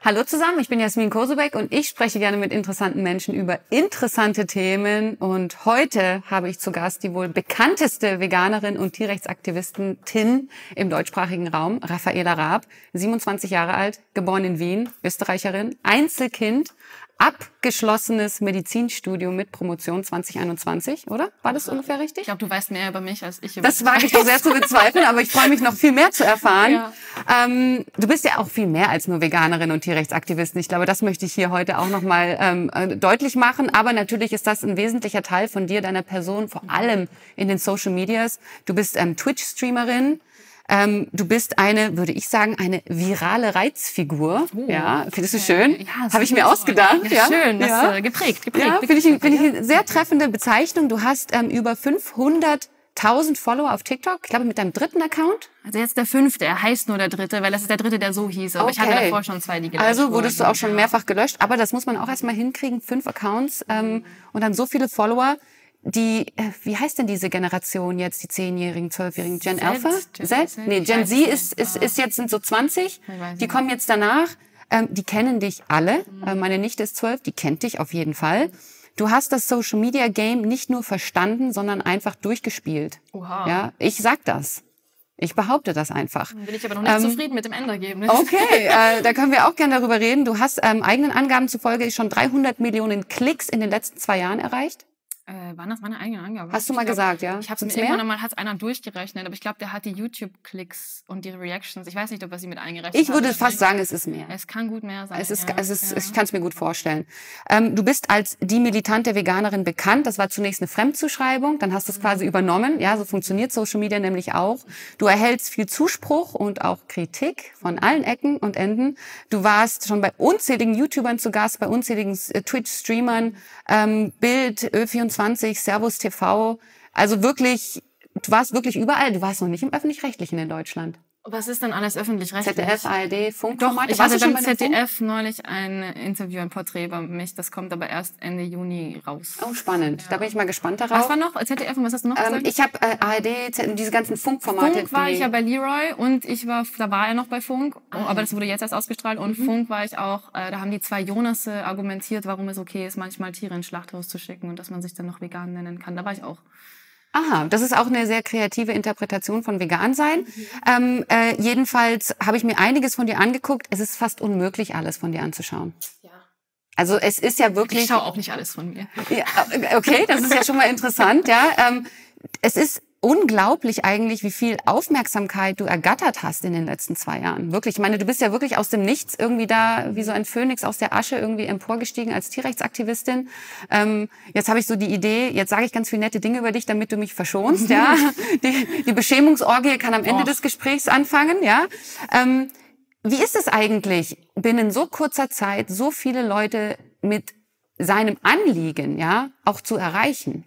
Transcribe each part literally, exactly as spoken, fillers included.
Hallo zusammen, ich bin Jasmin Kosebeck und ich spreche gerne mit interessanten Menschen über interessante Themen. Und heute habe ich zu Gast die wohl bekannteste Veganerin und Tierrechtsaktivistin im deutschsprachigen Raum, Raffaela Raab, siebenundzwanzig Jahre alt, geboren in Wien, Österreicherin, Einzelkind, abgeschlossenes Medizinstudium mit Promotion zwanzig einundzwanzig, oder? War das ungefähr richtig? Ich glaube, du weißt mehr über mich als ich über Das wage ich doch sehr zu bezweifeln, aber ich freue mich noch viel mehr zu erfahren. Ja. Ähm, du bist ja auch viel mehr als nur Veganerin und Tierrechtsaktivistin. Ich glaube, das möchte ich hier heute auch nochmal ähm, deutlich machen. Aber natürlich ist das ein wesentlicher Teil von dir, deiner Person, vor allem in den Social Medias. Du bist ähm, Twitch-Streamerin. Ähm, du bist eine, würde ich sagen, eine virale Reizfigur. Oh. Ja, findest du schön? Ja, habe ich mir ausgedacht. Ja, schön, das ja. Äh, geprägt, geprägt. Ja, finde ich, find ich eine sehr treffende Bezeichnung. Du hast ähm, über fünfhunderttausend Follower auf TikTok. Ich glaube, mit deinem dritten Account. Also jetzt der fünfte, er heißt nur der dritte, weil das ist der dritte, der so hieß. Aber okay. ich hatte davor schon zwei, die gelöscht Also wurdest wurden. du auch schon mehrfach gelöscht. Aber das muss man auch erstmal hinkriegen. Fünf Accounts ähm, und dann so viele Follower. Die, äh, wie heißt denn diese Generation jetzt, die zehnjährigen, zwölfjährigen? Gen Alpha? Gen Z? Z? Nee, Gen Ich Z weiß ist, nicht. ist, ist jetzt, sind so zwanzig. Ich weiß Die nicht. kommen jetzt danach. Ähm, die kennen dich alle. Mhm. Äh, meine Nichte ist zwölf, die kennt dich auf jeden Fall. Du hast das Social Media Game nicht nur verstanden, sondern einfach durchgespielt. Oha. Ja, ich sag das. Ich behaupte das einfach. Dann bin ich aber noch nicht Ähm, zufrieden mit dem Endergebnis. Okay, äh, da können wir auch gerne darüber reden. Du hast ähm, eigenen Angaben zufolge schon dreihundert Millionen Klicks in den letzten zwei Jahren erreicht. Äh, waren das meine eigenen Angaben? Hast du mal ich glaub, gesagt, ja? Ich habe es Sind's mir mehr? irgendwann einmal hat's einer durchgerechnet, aber ich glaube, der hat die YouTube-Klicks und die Reactions. Ich weiß nicht, ob er sie mit eingerechnet Ich hat. würde oder fast nicht. sagen, es ist mehr. Es kann gut mehr sein. Es ist, ja, es ist, ja. ich kann es mir gut vorstellen. Ähm, du bist als die militante Veganerin bekannt. Das war zunächst eine Fremdzuschreibung, dann hast du es quasi übernommen. Ja, so funktioniert Social Media nämlich auch. Du erhältst viel Zuspruch und auch Kritik von allen Ecken und Enden. Du warst schon bei unzähligen YouTubern zu Gast, bei unzähligen äh, Twitch-Streamern, ähm, Bild, Ö vierundzwanzig, Servus T V. Also wirklich, du warst wirklich überall. Du warst noch nicht im Öffentlich-Rechtlichen in Deutschland. Was ist denn alles öffentlich-rechtlich? Z D F, A R D, Doch, Funkformate. ich Warst hatte du schon beim bei dem Z D Funk? F neulich ein Interview, ein Porträt über mich. Das kommt aber erst Ende Juni raus. Oh, spannend. Da bin ich mal gespannt darauf. Was war noch? Z D F und was hast du noch Ähm, gesagt? ich habe äh, A R D, Z- diese ganzen Funkformate. Funk war die- ich ja bei Leroy und ich war, da war er noch bei Funk, Ah. aber das wurde jetzt erst ausgestrahlt. Und Mhm. Funk war ich auch, äh, da haben die zwei Jonasse argumentiert, warum es okay ist, manchmal Tiere ins Schlachthaus zu schicken und dass man sich dann noch vegan nennen kann. Da war ich auch. Aha, das ist auch eine sehr kreative Interpretation von vegan sein. Mhm. Ähm, äh, jedenfalls habe ich mir einiges von dir angeguckt. Es ist fast unmöglich, alles von dir anzuschauen. Ja. Also es ist ja wirklich... Ich schaue auch nicht alles von mir. Ja, okay, das ist ja schon mal interessant. Ja, ähm, es ist unglaublich eigentlich, wie viel Aufmerksamkeit du ergattert hast in den letzten zwei Jahren. Wirklich, ich meine, du bist ja wirklich aus dem Nichts irgendwie da, wie so ein Phönix aus der Asche irgendwie emporgestiegen als Tierrechtsaktivistin. Ähm, jetzt habe ich so die Idee, jetzt sage ich ganz viele nette Dinge über dich, damit du mich verschonst. Ja, die, die Beschämungsorgie kann am Ende Och. des Gesprächs anfangen. Ja. Ähm, wie ist es eigentlich, binnen so kurzer Zeit so viele Leute mit seinem Anliegen, ja, auch zu erreichen?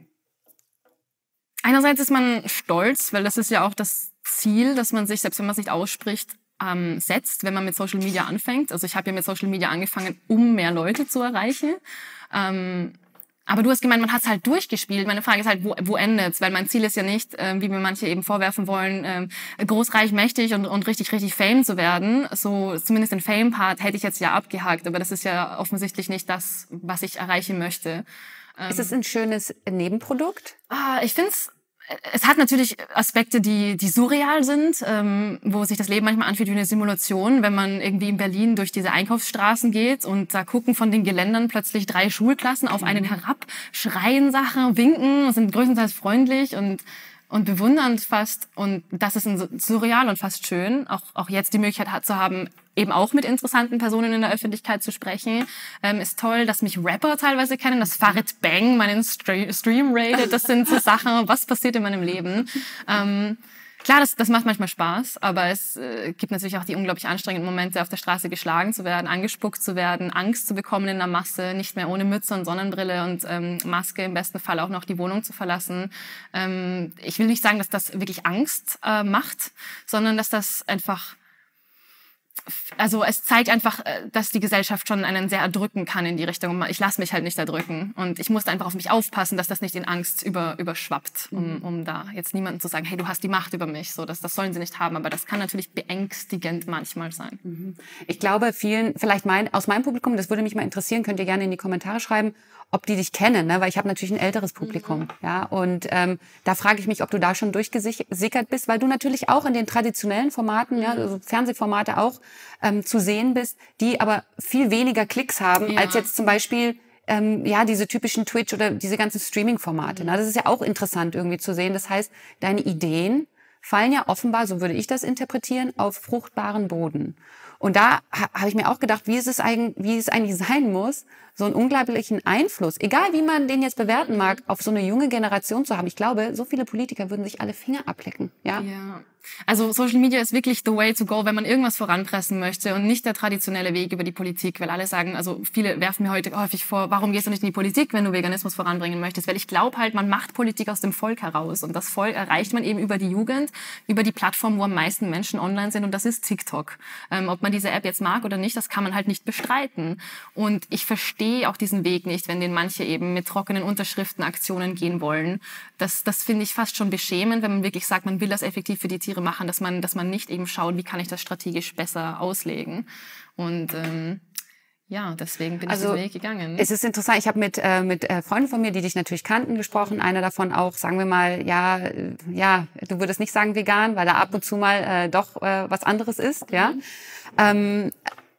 Einerseits ist man stolz, weil das ist ja auch das Ziel, dass man sich, selbst wenn man es nicht ausspricht, ähm, setzt, wenn man mit Social Media anfängt. Also ich habe ja mit Social Media angefangen, um mehr Leute zu erreichen. Ähm, aber du hast gemeint, man hat es halt durchgespielt. Meine Frage ist halt, wo, wo endet's? Weil mein Ziel ist ja nicht, ähm, wie mir manche eben vorwerfen wollen, ähm, groß, reich, mächtig und, und richtig, richtig Fame zu werden. So zumindest den Fame-Part hätte ich jetzt ja abgehakt, aber das ist ja offensichtlich nicht das, was ich erreichen möchte. Ist es ein schönes Nebenprodukt? Ah, ich find's, es hat natürlich Aspekte, die, die surreal sind, ähm, wo sich das Leben manchmal anfühlt wie eine Simulation, wenn man irgendwie in Berlin durch diese Einkaufsstraßen geht und da gucken von den Geländern plötzlich drei Schulklassen auf einen herab, schreien Sachen, winken, sind größtenteils freundlich und und bewundernd fast. Und das ist ein surreal und fast schön, auch, auch jetzt die Möglichkeit hat, zu haben, eben auch mit interessanten Personen in der Öffentlichkeit zu sprechen. Ähm, ist toll, dass mich Rapper teilweise kennen, dass Farid Bang meinen Stre- Stream rated. Das sind so Sachen, was passiert in meinem Leben. Ähm, klar, das, das macht manchmal Spaß, aber es äh, gibt natürlich auch die unglaublich anstrengenden Momente, auf der Straße geschlagen zu werden, angespuckt zu werden, Angst zu bekommen in der Masse, nicht mehr ohne Mütze und Sonnenbrille und ähm, Maske im besten Fall auch noch die Wohnung zu verlassen. Ähm, ich will nicht sagen, dass das wirklich Angst äh, macht, sondern dass das einfach also es zeigt einfach, dass die Gesellschaft schon einen sehr erdrücken kann in die Richtung. Ich lasse mich halt nicht erdrücken. Und ich musste einfach auf mich aufpassen, dass das nicht in Angst über, überschwappt, um, um da jetzt niemandem zu sagen, hey, du hast die Macht über mich. So, das, das sollen sie nicht haben. Aber das kann natürlich beängstigend manchmal sein. Ich glaube, vielen, vielleicht mein, aus meinem Publikum, das würde mich mal interessieren, könnt ihr gerne in die Kommentare schreiben, ob die dich kennen, ne? Weil ich habe natürlich ein älteres Publikum, mhm. ja, und ähm, da frage ich mich, ob du da schon durchgesickert bist, weil du natürlich auch in den traditionellen Formaten, mhm. ja, also Fernsehformate auch ähm, zu sehen bist, die aber viel weniger Klicks haben ja. als jetzt zum Beispiel ähm, ja diese typischen Twitch oder diese ganzen Streaming-Formate. Mhm. Ne? Das ist ja auch interessant irgendwie zu sehen. Das heißt, deine Ideen fallen ja offenbar, so würde ich das interpretieren, auf fruchtbaren Boden. Und da ha, habe ich mir auch gedacht, wie ist es eigentlich, wie es eigentlich sein muss, so einen unglaublichen Einfluss, egal wie man den jetzt bewerten mag, auf so eine junge Generation zu haben. Ich glaube, so viele Politiker würden sich alle Finger ablecken. Ja. Ja. Also Social Media ist wirklich the way to go, wenn man irgendwas voranpressen möchte und nicht der traditionelle Weg über die Politik, weil alle sagen, also viele werfen mir heute häufig vor, warum gehst du nicht in die Politik, wenn du Veganismus voranbringen möchtest? Weil ich glaube halt, man macht Politik aus dem Volk heraus und das Volk erreicht man eben über die Jugend, über die Plattform, wo am meisten Menschen online sind und das ist TikTok. Ähm, ob man diese App jetzt mag oder nicht, das kann man halt nicht bestreiten. Und ich verstehe auch diesen Weg nicht, wenn den manche eben mit trockenen Unterschriftenaktionen gehen wollen. Das, das finde ich fast schon beschämend, wenn man wirklich sagt, man will das effektiv für die Tiere machen, dass man, dass man nicht eben schaut, wie kann ich das strategisch besser auslegen. Und ähm, ja, deswegen bin also, ich diesen Weg gegangen. Es ist interessant, ich habe mit äh, mit äh, Freunden von mir, die dich natürlich kannten, gesprochen. Einer davon auch, sagen wir mal, ja, äh, ja, du würdest nicht sagen vegan, weil er ab und zu mal äh, doch äh, was anderes ist, ja. Mhm. Ähm,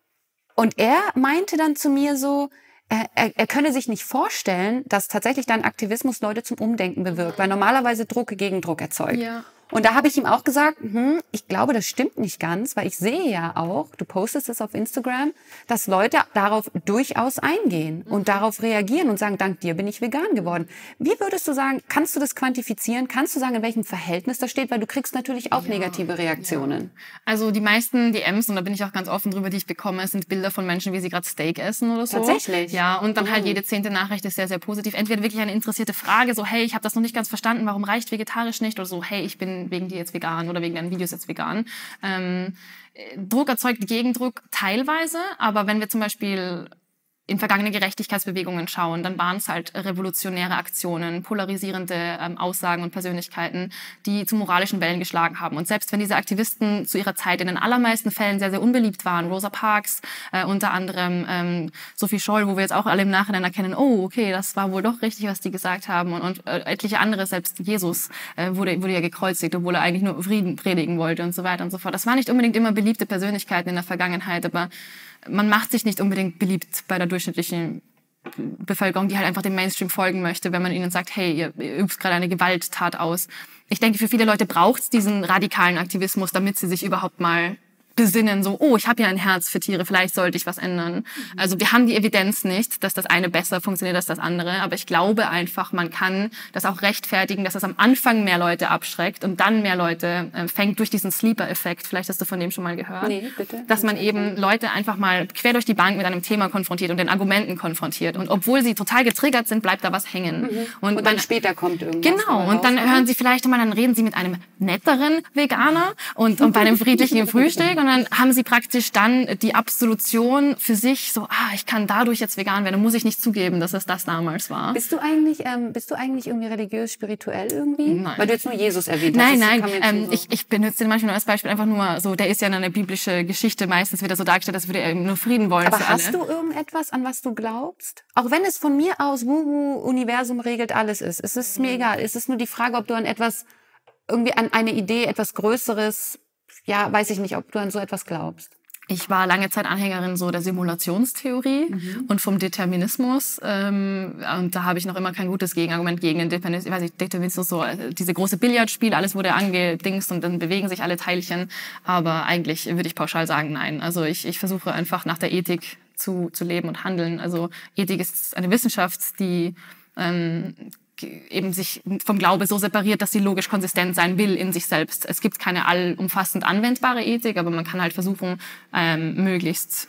und er meinte dann zu mir so, Er, er könne sich nicht vorstellen, dass tatsächlich dein Aktivismus Leute zum Umdenken bewirkt, weil normalerweise Druck gegen Druck erzeugt. Ja. Und da habe ich ihm auch gesagt, hm, ich glaube, das stimmt nicht ganz, weil ich sehe ja auch, du postest es auf Instagram, dass Leute darauf durchaus eingehen und darauf reagieren und sagen, dank dir bin ich vegan geworden. Wie würdest du sagen, kannst du das quantifizieren? Kannst du sagen, in welchem Verhältnis das steht? Weil du kriegst natürlich auch ja, negative Reaktionen. Ja. Also die meisten D Ms, und da bin ich auch ganz offen drüber, die ich bekomme, sind Bilder von Menschen, wie sie gerade Steak essen oder so. Tatsächlich? Ja, und dann halt jede zehnte Nachricht ist sehr, sehr positiv. Entweder wirklich eine interessierte Frage, so hey, ich habe das noch nicht ganz verstanden, warum reicht vegetarisch nicht? Oder so, hey, ich bin wegen dir jetzt vegan oder wegen deinen Videos jetzt vegan. Ähm, Druck erzeugt Gegendruck teilweise, aber wenn wir zum Beispiel in vergangene Gerechtigkeitsbewegungen schauen, dann waren es halt revolutionäre Aktionen, polarisierende ähm, Aussagen und Persönlichkeiten, die zu moralischen Wellen geschlagen haben. Und selbst wenn diese Aktivisten zu ihrer Zeit in den allermeisten Fällen sehr, sehr unbeliebt waren, Rosa Parks, äh, unter anderem ähm, Sophie Scholl, wo wir jetzt auch alle im Nachhinein erkennen, oh, okay, das war wohl doch richtig, was die gesagt haben. Und, und äh, etliche andere, selbst Jesus äh, wurde, wurde ja gekreuzigt, obwohl er eigentlich nur Frieden predigen wollte und so weiter und so fort. Das waren nicht unbedingt immer beliebte Persönlichkeiten in der Vergangenheit, aber man macht sich nicht unbedingt beliebt bei der durchschnittlichen Bevölkerung, die halt einfach dem Mainstream folgen möchte, wenn man ihnen sagt, hey, ihr, ihr übt gerade eine Gewalttat aus. Ich denke, für viele Leute braucht es diesen radikalen Aktivismus, damit sie sich überhaupt mal besinnen, so, oh, ich habe ja ein Herz für Tiere, vielleicht sollte ich was ändern. Also wir haben die Evidenz nicht, dass das eine besser funktioniert als das andere, aber ich glaube einfach, man kann das auch rechtfertigen, dass es am Anfang mehr Leute abschreckt und dann mehr Leute äh, fängt durch diesen Sleeper-Effekt, vielleicht hast du von dem schon mal gehört, nee, bitte. Dass man eben Leute einfach mal quer durch die Bank mit einem Thema konfrontiert und den Argumenten konfrontiert und obwohl sie total getriggert sind, bleibt da was hängen. Mhm. Und, und dann man, später kommt irgendwas. Genau, und dann raus, hören sie vielleicht einmal, dann reden sie mit einem netteren Veganer und, und bei einem friedlichen Frühstück und dann haben sie praktisch dann die Absolution für sich, so, ah, ich kann dadurch jetzt vegan werden, dann muss ich nicht zugeben, dass es das damals war. Bist du eigentlich, ähm, bist du eigentlich irgendwie religiös, spirituell irgendwie? Nein. Weil du jetzt nur Jesus erwähnt hast. Nein, nein, ähm, so. ich, ich benutze den manchmal nur als Beispiel einfach nur so, der ist ja in einer biblischen Geschichte meistens wieder so dargestellt, als würde er nur Frieden wollen. Aber für hast alle. du irgendetwas, an was du glaubst? Auch wenn es von mir aus, wuhu, Universum regelt alles ist. Es ist mir egal. Es ist nur die Frage, ob du an etwas, irgendwie an eine Idee, etwas Größeres, ja, weiß ich nicht, ob du an so etwas glaubst. Ich war lange Zeit Anhängerin so der Simulationstheorie mhm. und vom Determinismus. Ähm, und da habe ich noch immer kein gutes Gegenargument gegen den Determinismus. Ich weiß nicht, Determinismus, so diese große Billardspiel, alles wurde angedingst und dann bewegen sich alle Teilchen. Aber eigentlich würde ich pauschal sagen, nein. Also ich, ich versuche einfach nach der Ethik zu, zu leben und handeln. Also Ethik ist eine Wissenschaft, die ähm, eben sich vom Glaube so separiert, dass sie logisch konsistent sein will in sich selbst. Es gibt keine allumfassend anwendbare Ethik, aber man kann halt versuchen, ähm, möglichst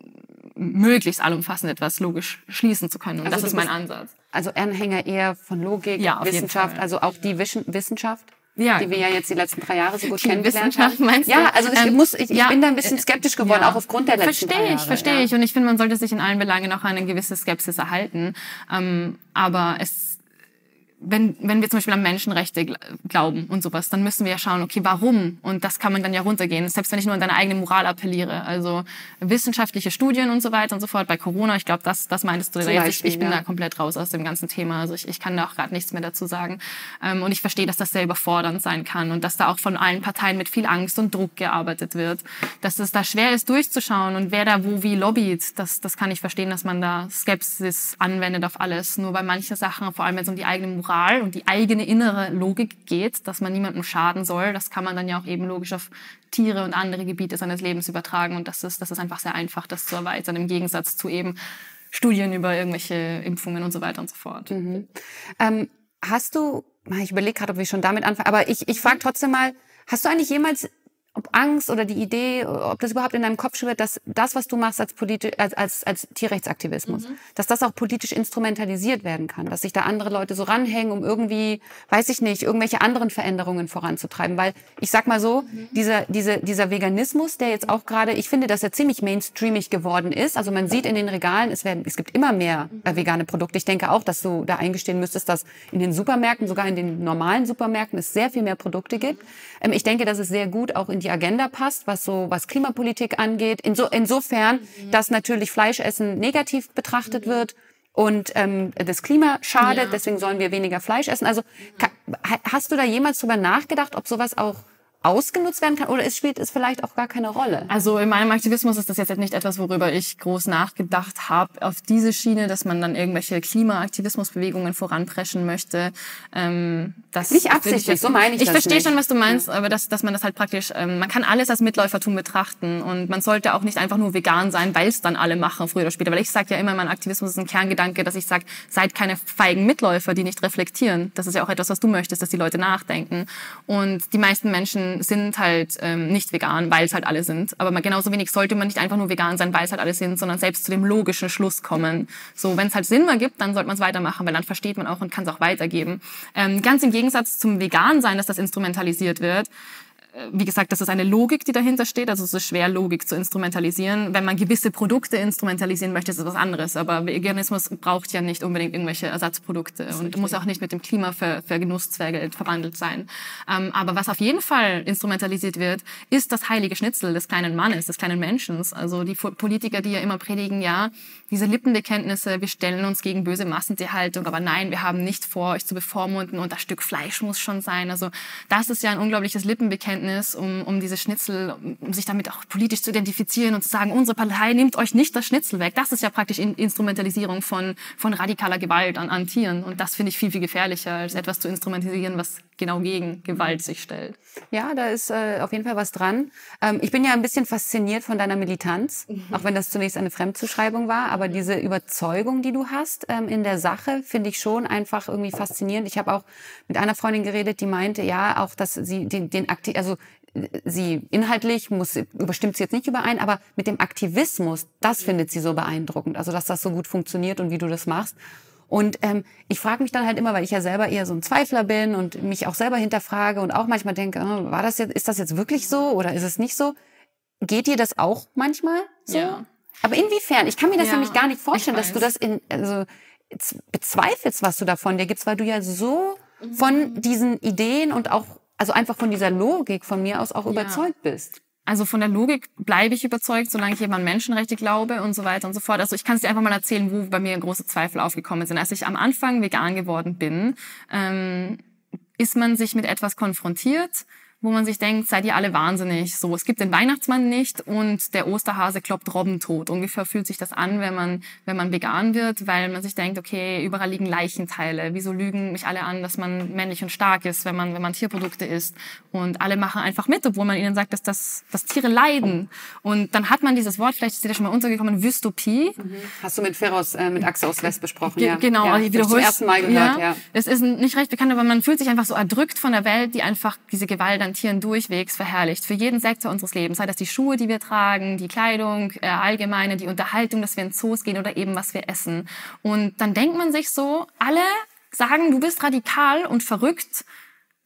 möglichst allumfassend etwas logisch schließen zu können. Und also das ist mein Ansatz. Also Anhänger eher von Logik, ja, Wissenschaft, also auch die Wissenschaft? ja, die wir ja jetzt die letzten drei Jahre so gut die kennengelernt haben. Meinst du? Ja, also ich, ähm, muss, ich, ich ja, bin da ein bisschen skeptisch geworden, ja, auch aufgrund der letzten versteh drei Jahre. Ich, verstehe ja. ich. Und ich finde, man sollte sich in allen Belangen auch eine gewisse Skepsis erhalten. Ähm, aber es Wenn, wenn wir zum Beispiel an Menschenrechte glauben und sowas, dann müssen wir ja schauen, okay, warum? Und das kann man dann ja runtergehen, selbst wenn ich nur an deine eigene Moral appelliere. Also wissenschaftliche Studien und so weiter und so fort. Bei Corona, ich glaube, das, das meintest du Zum jetzt. Beispiel, ich, ich bin ja. da komplett raus aus dem ganzen Thema. Also ich, ich kann da auch gerade nichts mehr dazu sagen. Ähm, und ich verstehe, dass das sehr überfordernd sein kann und dass da auch von allen Parteien mit viel Angst und Druck gearbeitet wird. Dass es da schwer ist, durchzuschauen und wer da wo wie lobbyt, das, das kann ich verstehen, dass man da Skepsis anwendet auf alles. Nur bei manchen Sachen, vor allem wenn es um die eigene Moral und die eigene innere Logik geht, dass man niemandem schaden soll, das kann man dann ja auch eben logisch auf Tiere und andere Gebiete seines Lebens übertragen und das ist, das ist einfach sehr einfach, das zu erweitern, im Gegensatz zu eben Studien über irgendwelche Impfungen und so weiter und so fort. Mhm. Ähm, hast du, ich überlege gerade, ob wir schon damit anfangen, aber ich, ich frage trotzdem mal, hast du eigentlich jemals ob Angst oder die Idee, ob das überhaupt in deinem Kopf schwirrt, dass das, was du machst als, politi als, als, als Tierrechtsaktivismus, mhm. dass das auch politisch instrumentalisiert werden kann, dass sich da andere Leute so ranhängen, um irgendwie, weiß ich nicht, irgendwelche anderen Veränderungen voranzutreiben. Weil ich sag mal so, mhm. dieser, diese, dieser Veganismus, der jetzt auch gerade, ich finde, dass er ziemlich mainstreamig geworden ist. Also man sieht in den Regalen, es, werden, es gibt immer mehr äh, vegane Produkte. Ich denke auch, dass du da eingestehen müsstest, dass in den Supermärkten, sogar in den normalen Supermärkten, es sehr viel mehr Produkte gibt. Ähm, ich denke, dass es sehr gut auch in die Agenda passt, was so was Klimapolitik angeht. Inso, insofern, mhm. dass natürlich Fleischessen negativ betrachtet mhm. wird und ähm, das Klima schadet, ja. deswegen sollen wir weniger Fleisch essen. Also mhm. hast du da jemals drüber nachgedacht, ob sowas auch ausgenutzt werden kann oder es spielt es vielleicht auch gar keine Rolle? Also in meinem Aktivismus ist das jetzt nicht etwas, worüber ich groß nachgedacht habe, auf diese Schiene, dass man dann irgendwelche Klimaaktivismusbewegungen voranpreschen möchte. Ähm, das nicht absichtlich, jetzt, so meine ich Ich das verstehe nicht. schon, was du meinst, ja. aber dass, dass man das halt praktisch, ähm, man kann alles als Mitläufertum betrachten und man sollte auch nicht einfach nur vegan sein, weil es dann alle machen, früher oder später. Weil ich sage ja immer, mein Aktivismus ist ein Kerngedanke, dass ich sage, seid keine feigen Mitläufer, die nicht reflektieren. Das ist ja auch etwas, was du möchtest, dass die Leute nachdenken. Und die meisten Menschen sind halt ähm, nicht vegan, weil es halt alle sind. Aber man, genauso wenig sollte man nicht einfach nur vegan sein, weil es halt alle sind, sondern selbst zu dem logischen Schluss kommen. So, wenn es halt Sinn ergibt, dann sollte man es weitermachen, weil dann versteht man auch und kann es auch weitergeben. Ähm, ganz im Gegensatz zum Vegan-Sein, dass das instrumentalisiert wird. Wie gesagt, das ist eine Logik, die dahinter steht. Also es ist schwer, Logik zu instrumentalisieren. Wenn man gewisse Produkte instrumentalisieren möchte, ist das was anderes. Aber Veganismus braucht ja nicht unbedingt irgendwelche Ersatzprodukte und richtig. Muss auch nicht mit dem Klima für, für Genusszwecke verwandelt sein. Ähm, aber was auf jeden Fall instrumentalisiert wird, ist das heilige Schnitzel des kleinen Mannes, des kleinen Menschen. Also die Politiker, die ja immer predigen, ja, diese Lippenbekenntnisse, wir stellen uns gegen böse Massentierhaltung, aber nein, wir haben nicht vor, euch zu bevormunden und das Stück Fleisch muss schon sein. Also das ist ja ein unglaubliches Lippenbekenntnis, um, um diese Schnitzel, um sich damit auch politisch zu identifizieren und zu sagen, unsere Partei nimmt euch nicht das Schnitzel weg. Das ist ja praktisch in Instrumentalisierung von, von radikaler Gewalt an, an Tieren. Und das finde ich viel, viel gefährlicher, als etwas zu instrumentalisieren, was genau gegen Gewalt sich stellt. Ja, da ist äh, auf jeden Fall was dran. Ähm, ich bin ja ein bisschen fasziniert von deiner Militanz, mhm. auch wenn das zunächst eine Fremdzuschreibung war. Aber diese Überzeugung, die du hast ähm, in der Sache, finde ich schon einfach irgendwie faszinierend. Ich habe auch mit einer Freundin geredet, die meinte, ja, auch, dass sie den, den Aktiv, also sie inhaltlich muss, überstimmt sie jetzt nicht überein, aber mit dem Aktivismus, das findet sie so beeindruckend. Also, dass das so gut funktioniert und wie du das machst. Und ähm, ich frage mich dann halt immer, weil ich ja selber eher so ein Zweifler bin und mich auch selber hinterfrage und auch manchmal denke, oh, war das jetzt, ist das jetzt wirklich so oder ist es nicht so? Geht dir das auch manchmal so? Ja. Aber inwiefern? Ich kann mir das ja, nämlich gar nicht vorstellen, dass du das in, also, bezweifelst, was du da von dir gibst, weil du ja so von diesen Ideen und auch, also einfach von dieser Logik von mir aus auch ja. überzeugt bist. Also von der Logik bleibe ich überzeugt, solange ich eben an Menschenrechte glaube und so weiter und so fort. Also ich kann es dir einfach mal erzählen, wo bei mir große Zweifel aufgekommen sind. Als ich am Anfang vegan geworden bin, ähm, ist man sich mit etwas konfrontiert, wo man sich denkt, seid ihr alle wahnsinnig. So, es gibt den Weihnachtsmann nicht und der Osterhase kloppt Robben tot. Ungefähr fühlt sich das an, wenn man wenn man vegan wird, weil man sich denkt, okay, überall liegen Leichenteile. Wieso lügen mich alle an, dass man männlich und stark ist, wenn man wenn man Tierprodukte isst? Und alle machen einfach mit, obwohl man ihnen sagt, dass das dass Tiere leiden. Und dann hat man dieses Wort, vielleicht ist dir das schon mal untergekommen, Wystopie. Mhm. Hast du mit Feroz, äh, mit Axel aus West besprochen, Ge ja? Genau, ja, ich wiederhole zum ersten Mal gehört, ja. ja. Es ist nicht recht bekannt, aber man fühlt sich einfach so erdrückt von der Welt, die einfach diese Gewalt an Tieren durchwegs verherrlicht. Für jeden Sektor unseres Lebens, sei das die Schuhe, die wir tragen, die Kleidung, äh, allgemeine, die Unterhaltung, dass wir in Zoos gehen oder eben was wir essen. Und dann denkt man sich so, alle sagen, du bist radikal und verrückt. Vielleicht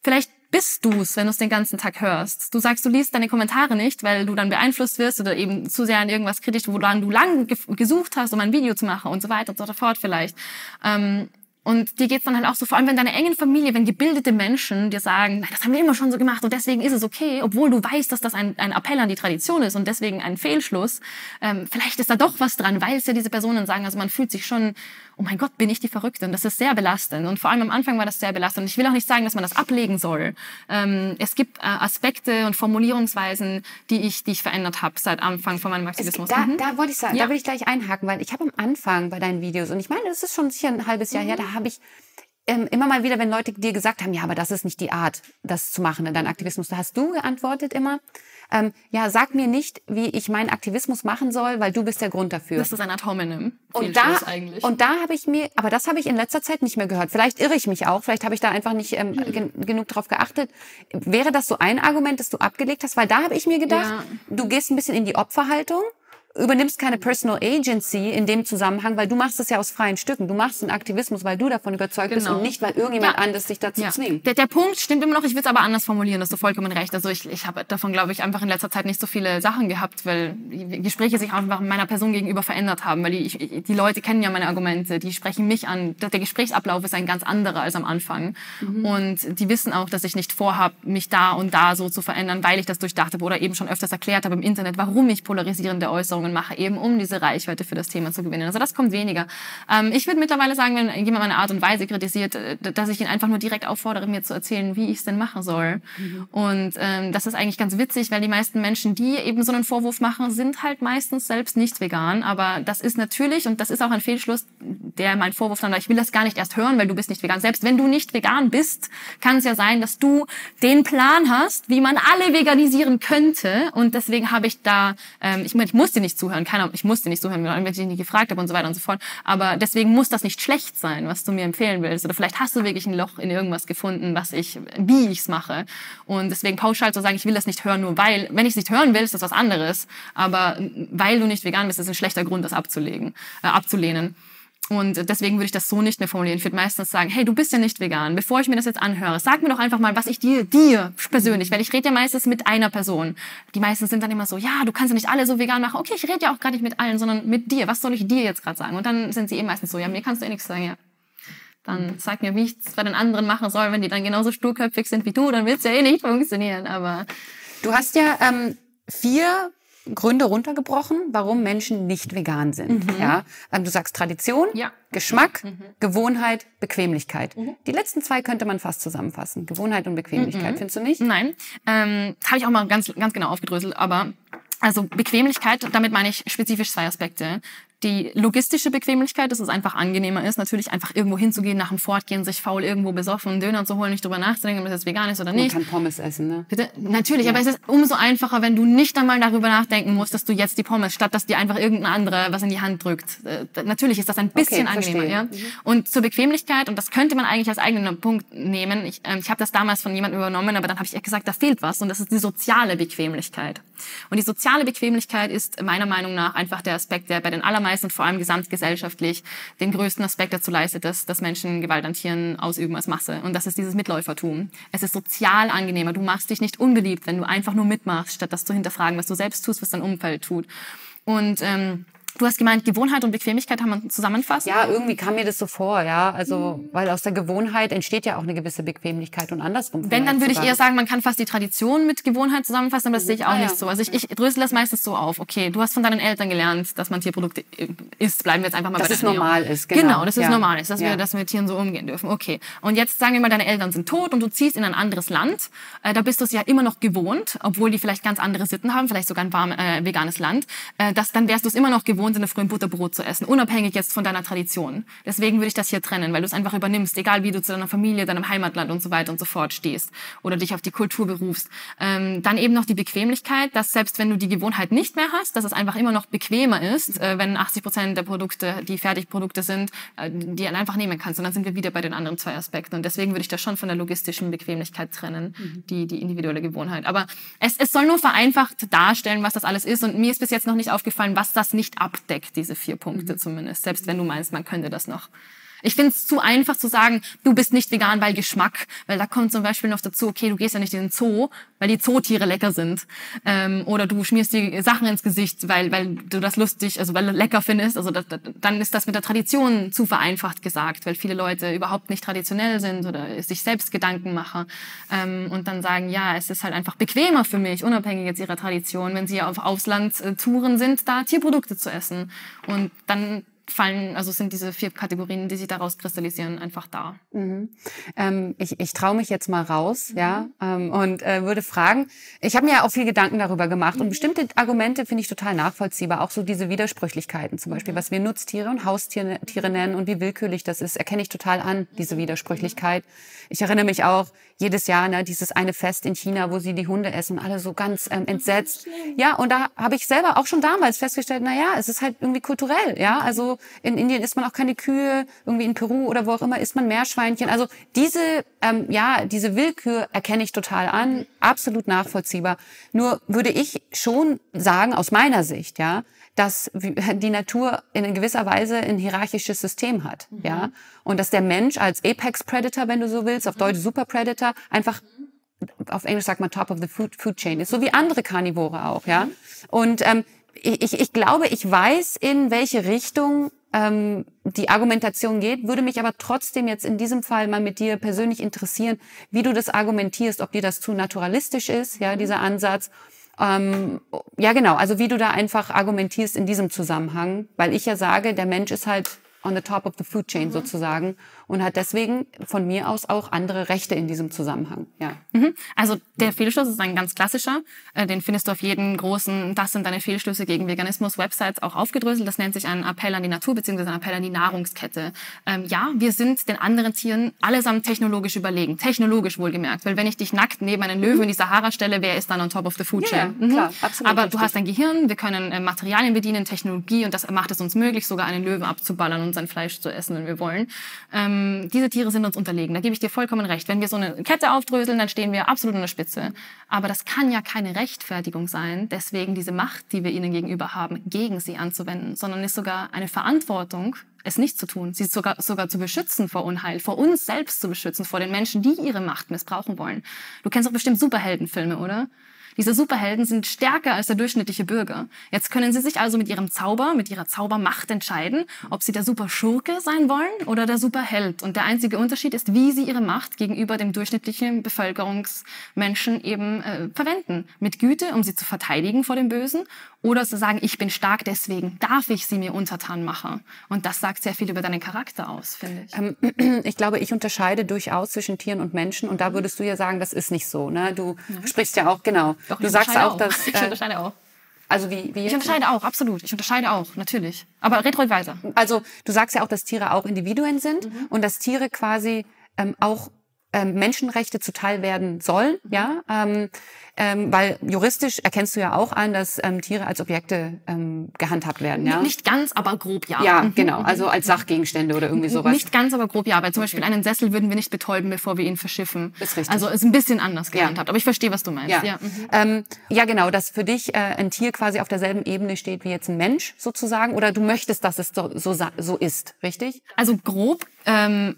bist du's, wenn du es den ganzen Tag hörst? Du sagst, du liest deine Kommentare nicht, weil du dann beeinflusst wirst oder eben zu sehr an irgendwas kritisch, wo dann du lang gesucht hast, um ein Video zu machen und so weiter und so fort vielleicht. Ähm, Und dir geht's dann halt auch so, vor allem wenn deine engen Familie, wenn gebildete Menschen dir sagen, das haben wir immer schon so gemacht und deswegen ist es okay, obwohl du weißt, dass das ein, ein Appell an die Tradition ist und deswegen ein Fehlschluss, ähm, vielleicht ist da doch was dran, weil es ja diese Personen sagen, also man fühlt sich schon, oh mein Gott, bin ich die Verrückte, und das ist sehr belastend und vor allem am Anfang war das sehr belastend und ich will auch nicht sagen, dass man das ablegen soll. Ähm, es gibt äh, Aspekte und Formulierungsweisen, die ich, die ich verändert habe seit Anfang von meinem Aktivismus. Es, da, mhm. da wollte ich sagen, ja. da will ich gleich einhaken, weil ich habe am Anfang bei deinen Videos, und ich meine, das ist schon sicher ein halbes Jahr mhm. her, da habe ich ähm, immer mal wieder, wenn Leute dir gesagt haben, ja, aber das ist nicht die Art, das zu machen in deinem Aktivismus, da hast du geantwortet immer, ähm, ja, sag mir nicht, wie ich meinen Aktivismus machen soll, weil du bist der Grund dafür. Das ist ein Ad hominem. Und da, eigentlich. und da habe ich mir, aber das habe ich in letzter Zeit nicht mehr gehört. Vielleicht irre ich mich auch, vielleicht habe ich da einfach nicht ähm, gen genug drauf geachtet. Wäre das so ein Argument, das du abgelegt hast? Weil da habe ich mir gedacht, ja. du gehst ein bisschen in die Opferhaltung, übernimmst keine Personal Agency in dem Zusammenhang, weil du machst es ja aus freien Stücken. Du machst einen Aktivismus, weil du davon überzeugt genau. bist und nicht, weil irgendjemand ja. anderes dich dazu ja. zwingt. Der, der Punkt stimmt immer noch, ich will es aber anders formulieren, hast du vollkommen recht. Also ich, ich habe davon, glaube ich, einfach in letzter Zeit nicht so viele Sachen gehabt, weil die Gespräche sich einfach meiner Person gegenüber verändert haben, weil die, ich, die Leute kennen ja meine Argumente, die sprechen mich an. Der Gesprächsablauf ist ein ganz anderer als am Anfang. Mhm. Und die wissen auch, dass ich nicht vorhabe, mich da und da so zu verändern, weil ich das durchdacht habe oder eben schon öfters erklärt habe im Internet, warum ich polarisierende Äußerungen mache, eben um diese Reichweite für das Thema zu gewinnen. Also das kommt weniger. Ähm, ich würde mittlerweile sagen, wenn jemand meine Art und Weise kritisiert, dass ich ihn einfach nur direkt auffordere, mir zu erzählen, wie ich es denn machen soll. Mhm. Und ähm, das ist eigentlich ganz witzig, weil die meisten Menschen, die eben so einen Vorwurf machen, sind halt meistens selbst nicht vegan. Aber das ist natürlich, und das ist auch ein Fehlschluss, der mein Vorwurf dann war, ich will das gar nicht erst hören, weil du bist nicht vegan. Selbst wenn du nicht vegan bist, kann es ja sein, dass du den Plan hast, wie man alle veganisieren könnte. Und deswegen habe ich da, ähm, ich meine, ich musste nicht zuhören, keiner, ich musste nicht zuhören, wenn ich dich nicht gefragt habe und so weiter und so fort. Aber deswegen muss das nicht schlecht sein, was du mir empfehlen willst. Oder vielleicht hast du wirklich ein Loch in irgendwas gefunden, was ich, wie ich's mache. Und deswegen pauschal zu sagen, ich will das nicht hören, nur weil, wenn ich es nicht hören will, ist das was anderes. Aber weil du nicht vegan bist, ist ein schlechter Grund, das abzulegen, äh, abzulehnen. Und deswegen würde ich das so nicht mehr formulieren. Ich würde meistens sagen, hey, du bist ja nicht vegan. Bevor ich mir das jetzt anhöre, sag mir doch einfach mal, was ich dir, dir persönlich, weil ich rede ja meistens mit einer Person. Die meisten sind dann immer so, ja, du kannst ja nicht alle so vegan machen. Okay, ich rede ja auch gar nicht mit allen, sondern mit dir. Was soll ich dir jetzt gerade sagen? Und dann sind sie eben meistens so, ja, mir kannst du eh nichts sagen, ja. Dann sag mir, wie ich es bei den anderen machen soll. Wenn die dann genauso sturköpfig sind wie du, dann wird es ja eh nicht funktionieren. Aber du hast ja ähm, vier Gründe runtergebrochen, warum Menschen nicht vegan sind. Mhm. Ja, du sagst Tradition, ja. Geschmack, mhm. Gewohnheit, Bequemlichkeit. Mhm. Die letzten zwei könnte man fast zusammenfassen. Gewohnheit und Bequemlichkeit, mhm. findest du nicht? Nein, ähm, habe ich auch mal ganz, ganz genau aufgedröselt. Aber also Bequemlichkeit, damit meine ich spezifisch zwei Aspekte. Die logistische Bequemlichkeit, dass es einfach angenehmer ist, natürlich einfach irgendwo hinzugehen, nach dem Fortgehen, sich faul irgendwo besoffen, einen Döner zu holen, nicht drüber nachzudenken, ob das jetzt vegan ist oder nicht. Man kann Pommes essen, ne? Bitte? Natürlich, ja. Aber es ist umso einfacher, wenn du nicht einmal darüber nachdenken musst, dass du jetzt die Pommes, statt dass dir einfach irgendein anderer was in die Hand drückt. Äh, natürlich ist das ein bisschen okay, angenehmer. Ja? Mhm. Und zur Bequemlichkeit, und das könnte man eigentlich als eigenen Punkt nehmen, ich, äh, ich habe das damals von jemandem übernommen, aber dann habe ich echt gesagt, da fehlt was, und das ist die soziale Bequemlichkeit. Und die soziale Bequemlichkeit ist meiner Meinung nach einfach der Aspekt, der bei den allermeisten und vor allem gesamtgesellschaftlich den größten Aspekt dazu leistet, dass, dass Menschen Gewalt an Tieren ausüben als Masse. Und das ist dieses Mitläufertum. Es ist sozial angenehmer. Du machst dich nicht unbeliebt, wenn du einfach nur mitmachst, statt das zu hinterfragen, was du selbst tust, was dein Umfeld tut. Und ähm, du hast gemeint, Gewohnheit und Bequemlichkeit haben wir zusammenfasst? Ja, irgendwie kam mir das so vor, ja. Also, mhm. weil aus der Gewohnheit entsteht ja auch eine gewisse Bequemlichkeit und andersrum. Wenn, dann würde ich eher sagen, man kann fast die Tradition mit Gewohnheit zusammenfassen, aber das mhm. sehe ich auch ah, nicht ja. so. Also ich, ich drösel das meistens so auf. Okay, du hast von deinen Eltern gelernt, dass man Tierprodukte isst. Bleiben wir jetzt einfach mal dass bei der Ernährung. Dass es normal ist, genau. Genau, dass es ja. normal ist, dass, ja. wir, dass wir mit Tieren so umgehen dürfen. Okay. Und jetzt sagen wir mal, deine Eltern sind tot und du ziehst in ein anderes Land. Äh, da bist du es ja immer noch gewohnt, obwohl die vielleicht ganz andere Sitten haben, vielleicht sogar ein warm, äh, veganes Land. Äh, das, dann wärst du es immer noch gewohnt, in der frühen Butterbrot zu essen, unabhängig jetzt von deiner Tradition. Deswegen würde ich das hier trennen, weil du es einfach übernimmst, egal wie du zu deiner Familie, deinem Heimatland und so weiter und so fort stehst oder dich auf die Kultur berufst. Ähm, dann eben noch die Bequemlichkeit, dass selbst wenn du die Gewohnheit nicht mehr hast, dass es einfach immer noch bequemer ist, äh, wenn achtzig Prozent der Produkte, die Fertigprodukte sind, äh, die du einfach nehmen kannst. Und dann sind wir wieder bei den anderen zwei Aspekten. Und deswegen würde ich das schon von der logistischen Bequemlichkeit trennen, mhm. die, die individuelle Gewohnheit. Aber es, es soll nur vereinfacht darstellen, was das alles ist. Und mir ist bis jetzt noch nicht aufgefallen, was das nicht abdeckt, diese vier Punkte zumindest. Selbst wenn du meinst, man könnte das noch Ich finde es zu einfach zu sagen, du bist nicht vegan, weil Geschmack. Weil da kommt zum Beispiel noch dazu, okay, du gehst ja nicht in den Zoo, weil die Zootiere lecker sind. Ähm, oder du schmierst die Sachen ins Gesicht, weil weil du das lustig, also weil du lecker findest. Also das, das, dann ist das mit der Tradition zu vereinfacht gesagt, weil viele Leute überhaupt nicht traditionell sind oder sich selbst Gedanken machen. Ähm, und dann sagen, ja, es ist halt einfach bequemer für mich, unabhängig jetzt ihrer Tradition, wenn sie auf Auslandstouren sind, da Tierprodukte zu essen. Und dann fallen, also sind diese vier Kategorien, die sich daraus kristallisieren, einfach da. Mhm. Ähm, ich ich traue mich jetzt mal raus, mhm. ja, ähm, und äh, würde fragen, ich habe mir ja auch viel Gedanken darüber gemacht mhm. und bestimmte Argumente finde ich total nachvollziehbar, auch so diese Widersprüchlichkeiten zum Beispiel, mhm. was wir Nutztiere und Haustiere Tiere nennen und wie willkürlich das ist, erkenne ich total an, diese Widersprüchlichkeit. Ich erinnere mich auch jedes Jahr, ne, dieses eine Fest in China, wo sie die Hunde essen und alle so ganz ähm, entsetzt. Ja, und da habe ich selber auch schon damals festgestellt, na ja, es ist halt irgendwie kulturell, ja, also in Indien isst man auch keine Kühe, irgendwie in Peru oder wo auch immer isst man Meerschweinchen. Also diese, ähm, ja, diese Willkür erkenne ich total an, absolut nachvollziehbar. Nur würde ich schon sagen, aus meiner Sicht, ja, dass die Natur in gewisser Weise ein hierarchisches System hat, mhm. ja, und dass der Mensch als Apex Predator, wenn du so willst, auf Deutsch Super Predator, einfach auf Englisch sagt man Top of the Food, Food Chain ist, so wie andere Karnivore auch, ja. Und ähm, ich, ich glaube, ich weiß, in welche Richtung ähm, die Argumentation geht, würde mich aber trotzdem jetzt in diesem Fall mal mit dir persönlich interessieren, wie du das argumentierst, ob dir das zu naturalistisch ist, ja, dieser Ansatz. Ähm, ja, genau, also wie du da einfach argumentierst in diesem Zusammenhang, weil ich ja sage, der Mensch ist halt on the top of the food chain mhm. sozusagen und hat deswegen von mir aus auch andere Rechte in diesem Zusammenhang. Ja. Mhm. Also der Fehlschluss ist ein ganz klassischer, äh, den findest du auf jeden großen, das sind deine Fehlschlüsse gegen Veganismus Websites auch aufgedröselt. Das nennt sich ein Appell an die Natur bzw. ein Appell an die Nahrungskette. Ähm, ja, wir sind den anderen Tieren allesamt technologisch überlegen, technologisch wohlgemerkt, weil wenn ich dich nackt neben einen Löwen mhm. in die Sahara stelle, wer ist dann on top of the food chain? Ja, mhm. klar, absolut. Aber richtig. Du hast ein Gehirn, wir können äh, Materialien bedienen, Technologie und das macht es uns möglich, sogar einen Löwen abzuballern und sein Fleisch zu essen, wenn wir wollen. Ähm, diese Tiere sind uns unterlegen. Da gebe ich dir vollkommen recht. Wenn wir so eine Kette aufdröseln, dann stehen wir absolut an der Spitze. Aber das kann ja keine Rechtfertigung sein, deswegen diese Macht, die wir ihnen gegenüber haben, gegen sie anzuwenden, sondern ist sogar eine Verantwortung, es nicht zu tun, sie sogar, sogar zu beschützen vor Unheil, vor uns selbst zu beschützen, vor den Menschen, die ihre Macht missbrauchen wollen. Du kennst doch bestimmt Superheldenfilme, oder? Diese Superhelden sind stärker als der durchschnittliche Bürger. Jetzt können sie sich also mit ihrem Zauber, mit ihrer Zaubermacht entscheiden, ob sie der Superschurke sein wollen oder der Superheld. Und der einzige Unterschied ist, wie sie ihre Macht gegenüber dem durchschnittlichen Bevölkerungsmenschen eben äh, verwenden. Mit Güte, um sie zu verteidigen vor dem Bösen, oder zu sagen, ich bin stark, deswegen darf ich sie mir untertan machen. Und das sagt sehr viel über deinen Charakter aus, finde ich. Ähm, ich glaube, ich unterscheide durchaus zwischen Tieren und Menschen. Und da würdest du ja sagen, das ist nicht so. Ne? Du ja. sprichst ja auch, genau. Doch, du sagst auch, auch, dass... Äh, ich unterscheide auch. Also wie, wie ich unterscheide auch, absolut. Ich unterscheide auch, natürlich. Aber red ruhig weiter. Also du sagst ja auch, dass Tiere auch Individuen sind mhm. und dass Tiere quasi ähm, auch ähm, Menschenrechte zuteil werden sollen, mhm. ja, ähm, ähm, weil juristisch erkennst du ja auch an, dass ähm, Tiere als Objekte ähm, gehandhabt werden, ja? Nicht ganz, aber grob, ja. Ja, mhm. genau, also als Sachgegenstände oder irgendwie sowas. Nicht ganz, aber grob, ja, weil zum Beispiel einen Sessel würden wir nicht betäuben, bevor wir ihn verschiffen. Ist richtig. Also ist ein bisschen anders gehandhabt, ja. aber ich verstehe, was du meinst. Ja, ja, mhm. ähm, ja genau, dass für dich äh, ein Tier quasi auf derselben Ebene steht wie jetzt ein Mensch sozusagen, oder du möchtest, dass es so, so, so ist, richtig? Also grob, ähm,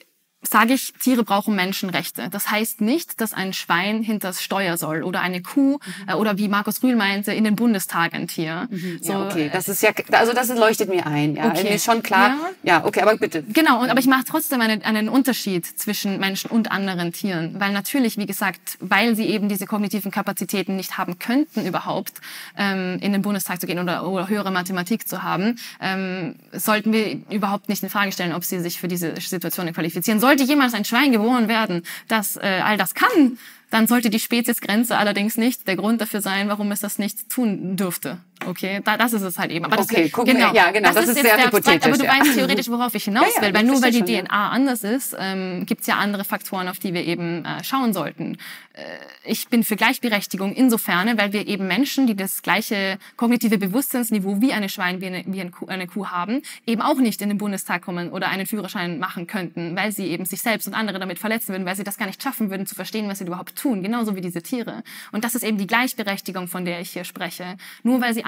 sage ich, Tiere brauchen Menschenrechte. Das heißt nicht, dass ein Schwein hinters Steuer soll oder eine Kuh mhm. äh, oder wie Markus Rühl meinte, in den Bundestag ein Tier. Mhm. So, ja, okay, das ist ja, also das leuchtet mir ein. Ja, okay. Mir ist schon klar. Ja. ja, okay, aber bitte. Genau, und, aber ich mache trotzdem einen, einen Unterschied zwischen Menschen und anderen Tieren, weil natürlich, wie gesagt, weil sie eben diese kognitiven Kapazitäten nicht haben könnten überhaupt, ähm, in den Bundestag zu gehen oder, oder höhere Mathematik zu haben, ähm, sollten wir überhaupt nicht in Frage stellen, ob sie sich für diese Situationen qualifizieren. Sollte jemals ein Schwein geboren werden, das äh, all das kann, dann sollte die Speziesgrenze allerdings nicht der Grund dafür sein, warum es das nicht tun dürfte. Okay, da, das ist es halt eben. Aber das, okay, gucken genau, wir, ja, genau, das, das ist, ist sehr hypothetisch. Aber du ja. weißt theoretisch, worauf ich hinaus will, ja, ja, weil nur weil die schon, D N A ja. anders ist, ähm, gibt es ja andere Faktoren, auf die wir eben äh, schauen sollten. Äh, ich bin für Gleichberechtigung insofern, weil wir eben Menschen, die das gleiche kognitive Bewusstseinsniveau wie eine Schwein, wie eine, wie eine, Kuh, eine Kuh haben, eben auch nicht in den Bundestag kommen oder einen Führerschein machen könnten, weil sie eben sich selbst und andere damit verletzen würden, weil sie das gar nicht schaffen würden, zu verstehen, was sie überhaupt tun, genauso wie diese Tiere. Und das ist eben die Gleichberechtigung, von der ich hier spreche. Nur weil sie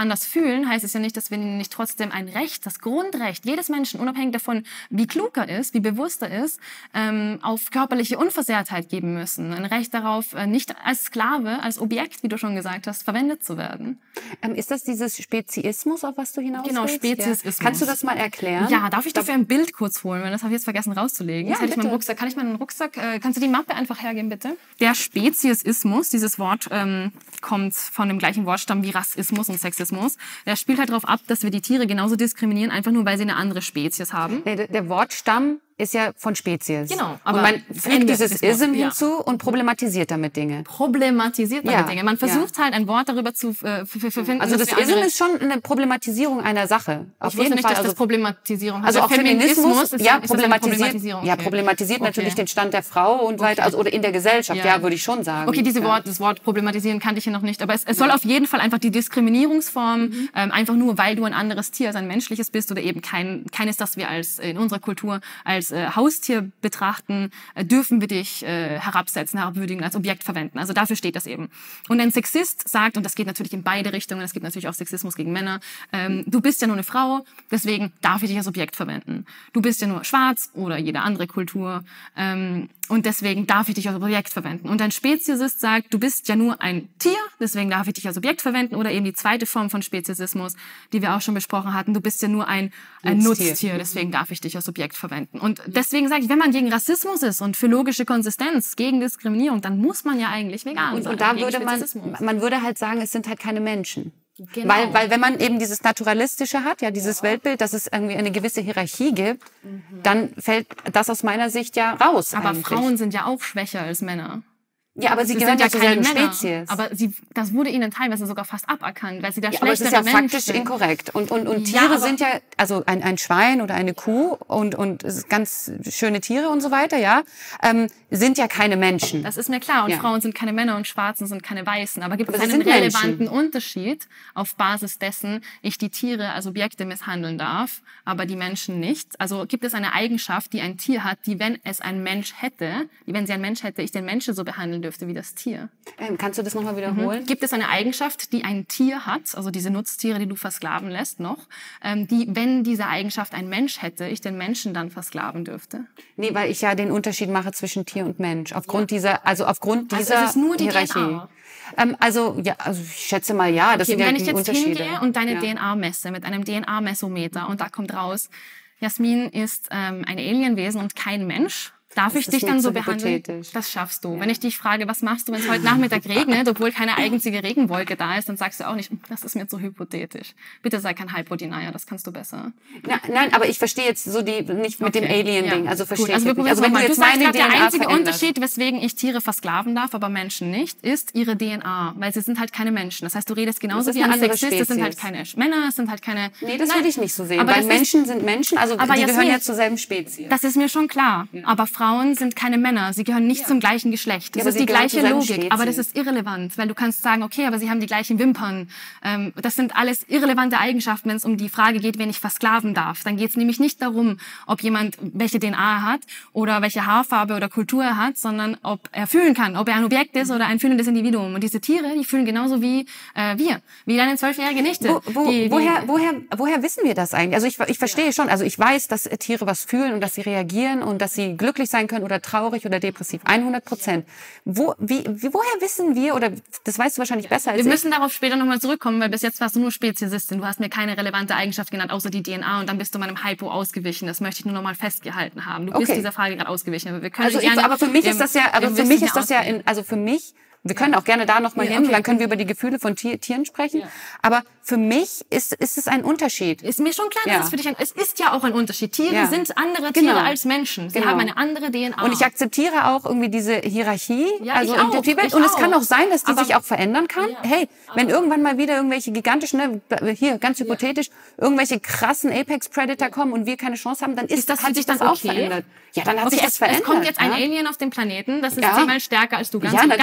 anders fühlen, heißt es ja nicht, dass wir ihnen nicht trotzdem ein Recht, das Grundrecht jedes Menschen, unabhängig davon, wie klug er ist, wie bewusst er ist, ähm, auf körperliche Unversehrtheit geben müssen. Ein Recht darauf, äh, nicht als Sklave, als Objekt, wie du schon gesagt hast, verwendet zu werden. Ähm, ist das dieses Speziismus, auf was du hinaus Genau, willst? Speziismus. Ja. Kannst du das mal erklären? Ja, darf ich dafür ein Bild kurz holen? Weil das habe ich jetzt vergessen rauszulegen. Ja, jetzt hätte ich meinen Rucksack. Kann ich meinen Rucksack, äh, kannst du die Mappe einfach hergeben, bitte? Der Speziesismus, dieses Wort ähm, kommt von dem gleichen Wortstamm wie Rassismus und Sexismus. Der spielt halt darauf ab, dass wir die Tiere genauso diskriminieren, einfach nur, weil sie eine andere Spezies haben. Der, der Wortstamm ist ja von Spezies. Genau. Aber und man fügt dieses Ism ja. hinzu und problematisiert damit Dinge. Problematisiert damit ja. Dinge. Man versucht ja. halt ein Wort darüber zu äh, finden. Also das Ism ist schon eine Problematisierung einer Sache. Auf ich jeden nicht, Fall. Dass also das Problematisierung also auch Feminismus, ist ja, ist problematisiert, okay. ja, problematisiert okay. natürlich den Stand der Frau und okay. weiter, also oder in der Gesellschaft, ja, ja würde ich schon sagen. Okay, diese ja. Wort, das Wort problematisieren kannte ich hier noch nicht, aber es, es soll ja. auf jeden Fall einfach die Diskriminierungsform, mhm. ähm, einfach nur, weil du ein anderes Tier als ein menschliches bist oder eben kein keines, das wir als in unserer Kultur als äh, Haustier betrachten, äh, dürfen wir dich äh, herabsetzen, herabwürdigen, als Objekt verwenden. Also dafür steht das eben. Und ein Sexist sagt, und das geht natürlich in beide Richtungen, es gibt natürlich auch Sexismus gegen Männer, ähm, du bist ja nur eine Frau, deswegen darf ich dich als Objekt verwenden. Du bist ja nur schwarz oder jede andere Kultur ähm, und deswegen darf ich dich als Objekt verwenden. Und ein Speziesist sagt, du bist ja nur ein Tier, deswegen darf ich dich als Objekt verwenden. Oder eben die zweite Form von Speziesismus, die wir auch schon besprochen hatten, du bist ja nur ein, ein Nutztier. Nutztier, deswegen darf ich dich als Objekt verwenden. Und deswegen sage ich, wenn man gegen Rassismus ist und für logische Konsistenz, gegen Diskriminierung, dann muss man ja eigentlich vegan und, sein. Und da würde man, man würde halt sagen, es sind halt keine Menschen. Genau. Weil, weil wenn man eben dieses Naturalistische hat, ja, dieses ja. Weltbild, dass es irgendwie eine gewisse Hierarchie gibt, mhm. dann fällt das aus meiner Sicht ja raus. Aber eigentlich. Frauen sind ja auch schwächer als Männer. Ja, aber sie, sie gehören ja zur selben Männer, Spezies. Aber sie, das wurde ihnen teilweise sogar fast aberkannt, weil sie da ja, schlechtere Menschen sind. Aber es ist ja faktisch sind. inkorrekt. Und, und, und Tiere ja, sind ja, also ein, ein Schwein oder eine Kuh und, und ganz schöne Tiere und so weiter, ja, ähm, sind ja keine Menschen. Das ist mir klar. Und ja. Frauen sind keine Männer und Schwarzen sind keine Weißen. Aber gibt aber es einen relevanten Menschen. Unterschied auf Basis dessen, ich die Tiere als Objekte misshandeln darf, aber die Menschen nicht? Also gibt es eine Eigenschaft, die ein Tier hat, die, wenn es ein Mensch hätte, die, wenn sie ein Mensch hätte, ich den Menschen so behandeln dürfte wie das Tier? Ähm, kannst du das nochmal wiederholen? Mhm. Gibt es eine Eigenschaft, die ein Tier hat, also diese Nutztiere, die du versklaven lässt noch, ähm, die, wenn diese Eigenschaft ein Mensch hätte, ich den Menschen dann versklaven dürfte? Nee, weil ich ja den Unterschied mache zwischen Tier und Mensch. Aufgrund ja. dieser, also aufgrund dieser also es ist nur die Hierarchie. D N A. Ähm, also, ja, also ich schätze mal ja, das okay, sind ja wenn die ich jetzt Unterschiede. hingehe und deine ja. D N A messe mit einem D N A-Messometer und da kommt raus, Jasmin ist ähm, ein Alienwesen und kein Mensch. Darf ich dich dann so behandeln? Das schaffst du. Ja. Wenn ich dich frage, was machst du, wenn es heute Nachmittag regnet, obwohl keine einzige Regenwolke da ist, dann sagst du auch nicht, das ist mir zu hypothetisch. Bitte sei kein Hypodenier, das kannst du besser. Na, nein, aber ich verstehe jetzt so die nicht mit okay. dem Alien-Ding. Ja. Also verstehe Gut, also ich wir nicht. Also wenn du jetzt jetzt du sagst meine grad, der einzige verändert. Unterschied, weswegen ich Tiere versklaven darf, aber Menschen nicht, ist ihre D N A, weil sie sind halt keine Menschen. Das heißt, du redest genauso wie ein Sexist, das sind halt keine Männer, es sind halt keine... Nee, das nein, würde ich nicht so sehen, aber weil Menschen ist, sind Menschen, also aber die Jasmin, gehören ja zur selben Spezies. Das ist mir schon klar, ja. aber Frauen sind keine Männer, sie gehören nicht ja. zum gleichen Geschlecht. Das ja, ist die gleiche Logik, Spezies. Aber das ist irrelevant, weil du kannst sagen, okay, aber sie haben die gleichen Wimpern. Ähm, das sind alles irrelevante Eigenschaften, wenn es um die Frage geht, wen ich versklaven darf. Dann geht es nämlich nicht darum, ob jemand welche D N A hat oder welche Haarfarbe oder Kultur er hat, sondern ob er fühlen kann, ob er ein Objekt ist oder ein fühlendes Individuum. Und diese Tiere, die fühlen genauso wie äh, wir, wie deine zwölfjährige Nichte. Wo, wo, die, die, woher, woher, woher wissen wir das eigentlich? Also ich, ich verstehe ja. schon, also ich weiß, dass Tiere was fühlen und dass sie reagieren und dass sie glücklich sein können oder traurig oder depressiv. hundert Prozent. Wo, wie, wie, woher wissen wir, oder das weißt du wahrscheinlich besser als ich. Wir müssen darauf später nochmal zurückkommen, weil bis jetzt warst du nur Speziesistin. Du hast mir keine relevante Eigenschaft genannt, außer die D N A, und dann bist du meinem Hypo ausgewichen. Das möchte ich nur nochmal festgehalten haben. Du bist okay. dieser Frage gerade ausgewichen. Aber, wir können also gerne, ich, aber für mich wir, ist das ja, aber für mich ist das ja, in, also für mich, wir können auch gerne da nochmal ja, hin, okay. dann können wir über die Gefühle von Tier, Tieren sprechen. Ja. Aber für mich ist, ist es ein Unterschied. Ist mir schon klar, dass ja. es für dich ein, es ist ja auch ein Unterschied. Tiere ja. sind andere Tiere genau. als Menschen. Sie genau. haben eine andere D N A. Und ich akzeptiere auch irgendwie diese Hierarchie. Ja, also ich auch, die Welt. ich Und auch. es kann auch sein, dass die aber, sich auch verändern kann. Ja, hey, wenn irgendwann mal wieder irgendwelche gigantischen, ne, hier ganz hypothetisch, ja. irgendwelche krassen Apex Predator kommen und wir keine Chance haben, dann ist, ist das hat sich das okay? auch verändert. Ja, dann hat okay, sich das es, verändert. Es kommt jetzt ein ja? Alien auf den Planeten, das ist ja. zehnmal stärker als du. Ganz, ja, ganz ruhig, ganz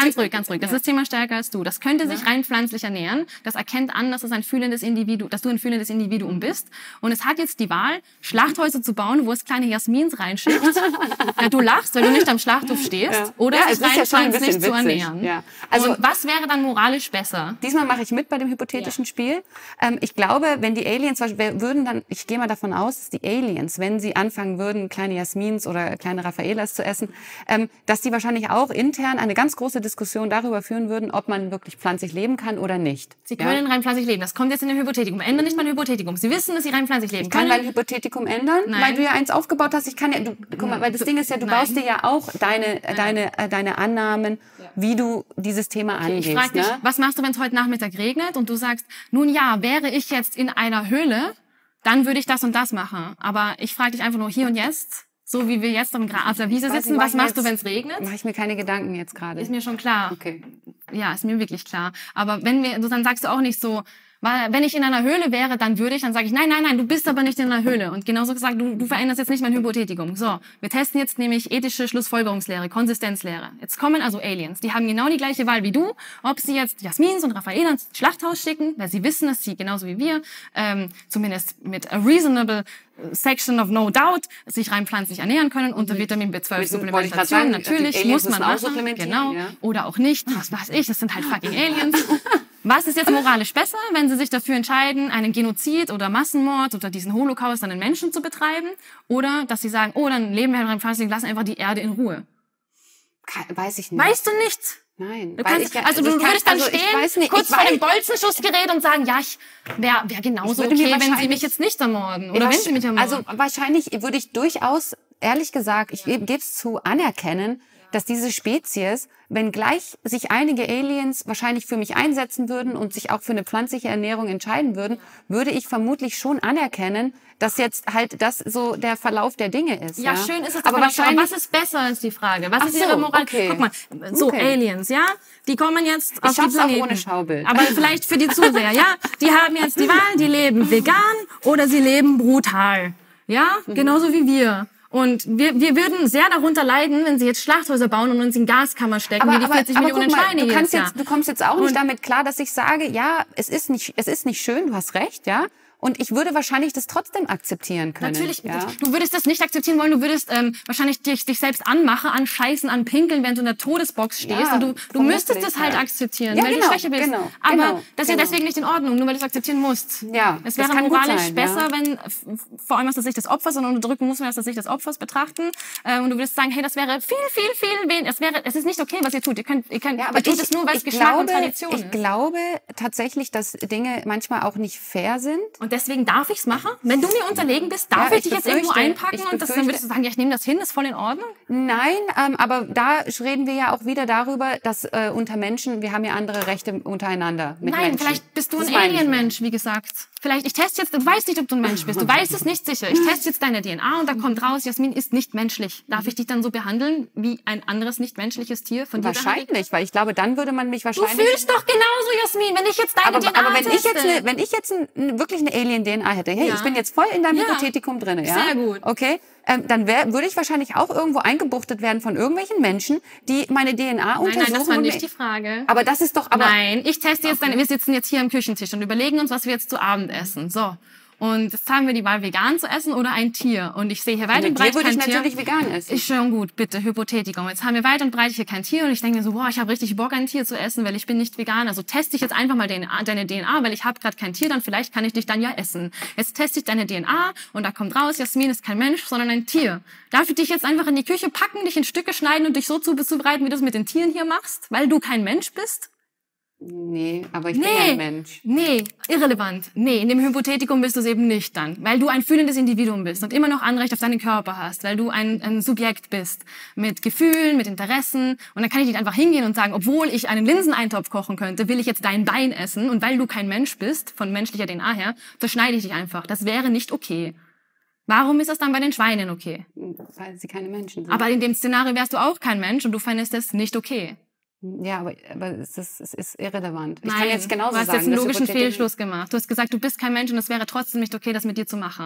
zurück. Das Ja. System ist stärker als du. Das könnte sich rein pflanzlich ernähren. Das erkennt an, dass es ein fühlendes Individuum, dass du ein fühlendes Individuum bist. Und es hat jetzt die Wahl, Schlachthäuser zu bauen, wo es kleine Jasmins reinschickt. Ja, du lachst, weil du nicht am Schlachthof stehst. Ja. Oder ja, es rein pflanzlich zu ernähren. Ja. Also, und was wäre dann moralisch besser? Diesmal mache ich mit bei dem hypothetischen ja. Spiel. Ähm, ich glaube, wenn die Aliens, zum Beispiel, würden dann, ich gehe mal davon aus, dass die Aliens, wenn sie anfangen würden, kleine Jasmins oder kleine Raffaelas zu essen, ähm, dass die wahrscheinlich auch intern eine ganz große Diskussion darüber führen würden, ob man wirklich pflanzlich leben kann oder nicht. Sie können ja? rein pflanzlich leben. Das kommt jetzt in dem Hypothetikum. Ändern nicht mal ein Hypothetikum. Sie wissen, dass Sie rein pflanzlich leben ich kann. können. Mein Hypothetikum ändern, Nein. weil du ja eins aufgebaut hast. Ich kann ja, du, guck mal, weil das Ding ist ja, du Nein. baust dir ja auch deine, äh, deine, äh, deine Annahmen, ja. wie du dieses Thema okay, angehst. Ich frage dich, ne? was machst du, wenn es heute Nachmittag regnet und du sagst, nun ja, wäre ich jetzt in einer Höhle, dann würde ich das und das machen. Aber ich frage dich einfach nur hier und jetzt, so wie wir jetzt auf der Wiese sitzen, was machst du, wenn es regnet? Mache ich mir keine Gedanken jetzt gerade. Ist mir schon klar. Okay. Ja, ist mir wirklich klar. Aber wenn wir, dann sagst du auch nicht so, weil wenn ich in einer Höhle wäre, dann würde ich, dann sage ich, nein, nein, nein, du bist aber nicht in einer Höhle. Und genauso gesagt, du, du veränderst jetzt nicht mein Hypothetikum. So, wir testen jetzt nämlich ethische Schlussfolgerungslehre, Konsistenzlehre. Jetzt kommen also Aliens, die haben genau die gleiche Wahl wie du, ob sie jetzt Jasmins und Raffaela ins Schlachthaus schicken, weil sie wissen, dass sie genauso wie wir, ähm, zumindest mit a reasonable section of no doubt, sich rein pflanzlich ernähren können unter Vitamin B zwölf Supplementation. Natürlich muss man machen, genau, ja. Oder auch nicht, was weiß ich, das sind halt fucking Aliens. Was ist jetzt moralisch besser, wenn sie sich dafür entscheiden, einen Genozid oder Massenmord oder diesen Holocaust an den Menschen zu betreiben? Oder dass sie sagen, oh, dann leben wir rein pflanzlich, lassen einfach die Erde in Ruhe. Weiß ich nicht. Weißt du nichts? Nein. Du kannst, ich, also du kann, würdest dann also stehen, nicht, kurz ich vor weiß, dem Bolzenschussgerät und sagen, ja, ich wäre wär genauso okay, wenn sie mich jetzt nicht ermorden. Oder wenn sie mich ermorden. Also wahrscheinlich würde ich durchaus, ehrlich gesagt, ich ja. gebe es zu, anerkennen, dass diese Spezies, wenn gleich sich einige Aliens wahrscheinlich für mich einsetzen würden und sich auch für eine pflanzliche Ernährung entscheiden würden, würde ich vermutlich schon anerkennen, dass jetzt halt das so der Verlauf der Dinge ist. Ja, ja? schön ist es, aber wahrscheinlich. Aber was ist besser als die Frage? Was Ach ist ihre so, Moral? okay. Guck mal, so okay. Aliens, ja, die kommen jetzt auf ich die Planeten. Auch ohne Schaubild. Aber vielleicht für die Zuseher, ja, die haben jetzt die Wahl, die leben vegan oder sie leben brutal, ja, mhm. genauso wie wir. Und wir, wir würden sehr darunter leiden, wenn sie jetzt Schlachthäuser bauen und uns in Gaskammer stecken, aber, wie die aber, vierzig aber Millionen guck mal, Schweine du kannst jetzt, jetzt, du kommst jetzt auch und nicht damit klar, dass ich sage, ja, es ist nicht, es ist nicht schön, du hast recht, ja. Und ich würde wahrscheinlich das trotzdem akzeptieren können. Natürlich, ja? du würdest das nicht akzeptieren wollen, du würdest ähm, wahrscheinlich dich, dich selbst anmachen, anscheißen, anpinkeln, während du in der Todesbox stehst. Ja, und du, du müsstest das halt ja. akzeptieren, ja, weil genau, du schwächer bist. Genau, Aber genau, das ist ja genau. deswegen nicht in Ordnung, nur weil du es akzeptieren musst. Ja, es wäre moralisch sein, besser, ja. wenn, vor allem aus der Sicht des Opfers, und unterdrücken muss man aus der Sicht des Opfers betrachten. Äh, und du würdest sagen, hey, das wäre viel, viel, viel weniger. Es wäre, es ist nicht okay, was ihr tut. Ihr könnt, ihr könnt, ja, aber ihr tut ich, es nur, weil es Geschmack glaube, und Tradition ich ist. Ich glaube tatsächlich, dass Dinge manchmal auch nicht fair sind. Und deswegen darf ich's machen? Wenn du mir unterlegen bist, darf ja, ich, dich jetzt irgendwo einpacken und das, dann würdest du sagen, ja, ich nehme das hin, ist voll in Ordnung? Nein, ähm, aber da reden wir ja auch wieder darüber, dass äh, unter Menschen, wir haben ja andere Rechte untereinander mit Nein, Menschen. vielleicht bist du das ein Alien-Mensch, wie gesagt. Vielleicht, ich teste jetzt, du weißt nicht, ob du ein Mensch bist, du weißt es nicht sicher. Ich teste jetzt deine D N A und da kommt raus, Jasmin ist nicht menschlich. Darf ich dich dann so behandeln, wie ein anderes nicht menschliches Tier von dir? Wahrscheinlich, weil ich glaube, dann würde man mich wahrscheinlich... Du fühlst doch genauso, Jasmin, wenn ich jetzt deine aber, D N A aber wenn teste. ich jetzt, eine, wenn ich jetzt ein, wirklich eine Alien-D N A hätte, hey, ja. ich bin jetzt voll in deinem ja. Hypothetikum drin, ja? Sehr gut. Okay, ähm, dann wär, würde ich wahrscheinlich auch irgendwo eingebuchtet werden von irgendwelchen Menschen, die meine D N A nein, untersuchen. Nein, das war nicht die Frage. Aber das ist doch... Aber nein, ich teste jetzt, okay. deine, wir sitzen jetzt hier am Küchentisch und überlegen uns, was wir jetzt zu Abend essen. So. Und jetzt haben wir die Wahl, vegan zu essen oder ein Tier. Und ich sehe hier weit und breit würde kein ich Tier. natürlich vegan essen. Ist schon gut, bitte, Hypothetikum. Jetzt haben wir weit und breit hier kein Tier und ich denke mir so, boah, ich habe richtig Bock, ein Tier zu essen, weil ich bin nicht vegan. Also teste ich jetzt einfach mal deine, deine D N A, weil ich habe gerade kein Tier, dann vielleicht kann ich dich dann ja essen. Jetzt teste ich deine D N A und da kommt raus, Jasmin ist kein Mensch, sondern ein Tier. Darf ich dich jetzt einfach in die Küche packen, dich in Stücke schneiden und dich so zubereiten, wie du es mit den Tieren hier machst, weil du kein Mensch bist? Nee, aber ich nee, bin ein Mensch. Nee, irrelevant. Nee, in dem Hypothetikum bist du es eben nicht dann. Weil du ein fühlendes Individuum bist und immer noch Anrecht auf deinen Körper hast. Weil du ein, ein Subjekt bist. Mit Gefühlen, mit Interessen. Und dann kann ich nicht einfach hingehen und sagen, obwohl ich einen Linseneintopf kochen könnte, will ich jetzt dein Bein essen. Und weil du kein Mensch bist, von menschlicher D N A her, zerschneide ich dich einfach. Das wäre nicht okay. Warum ist das dann bei den Schweinen okay? Weil sie keine Menschen sind. Aber in dem Szenario wärst du auch kein Mensch und du fändest es nicht okay. Ja, aber, aber es, ist, es ist irrelevant. Ich Nein, kann jetzt genauso du hast sagen, jetzt einen logischen Fehlschluss gemacht. Du hast gesagt, du bist kein Mensch und es wäre trotzdem nicht okay, das mit dir zu machen.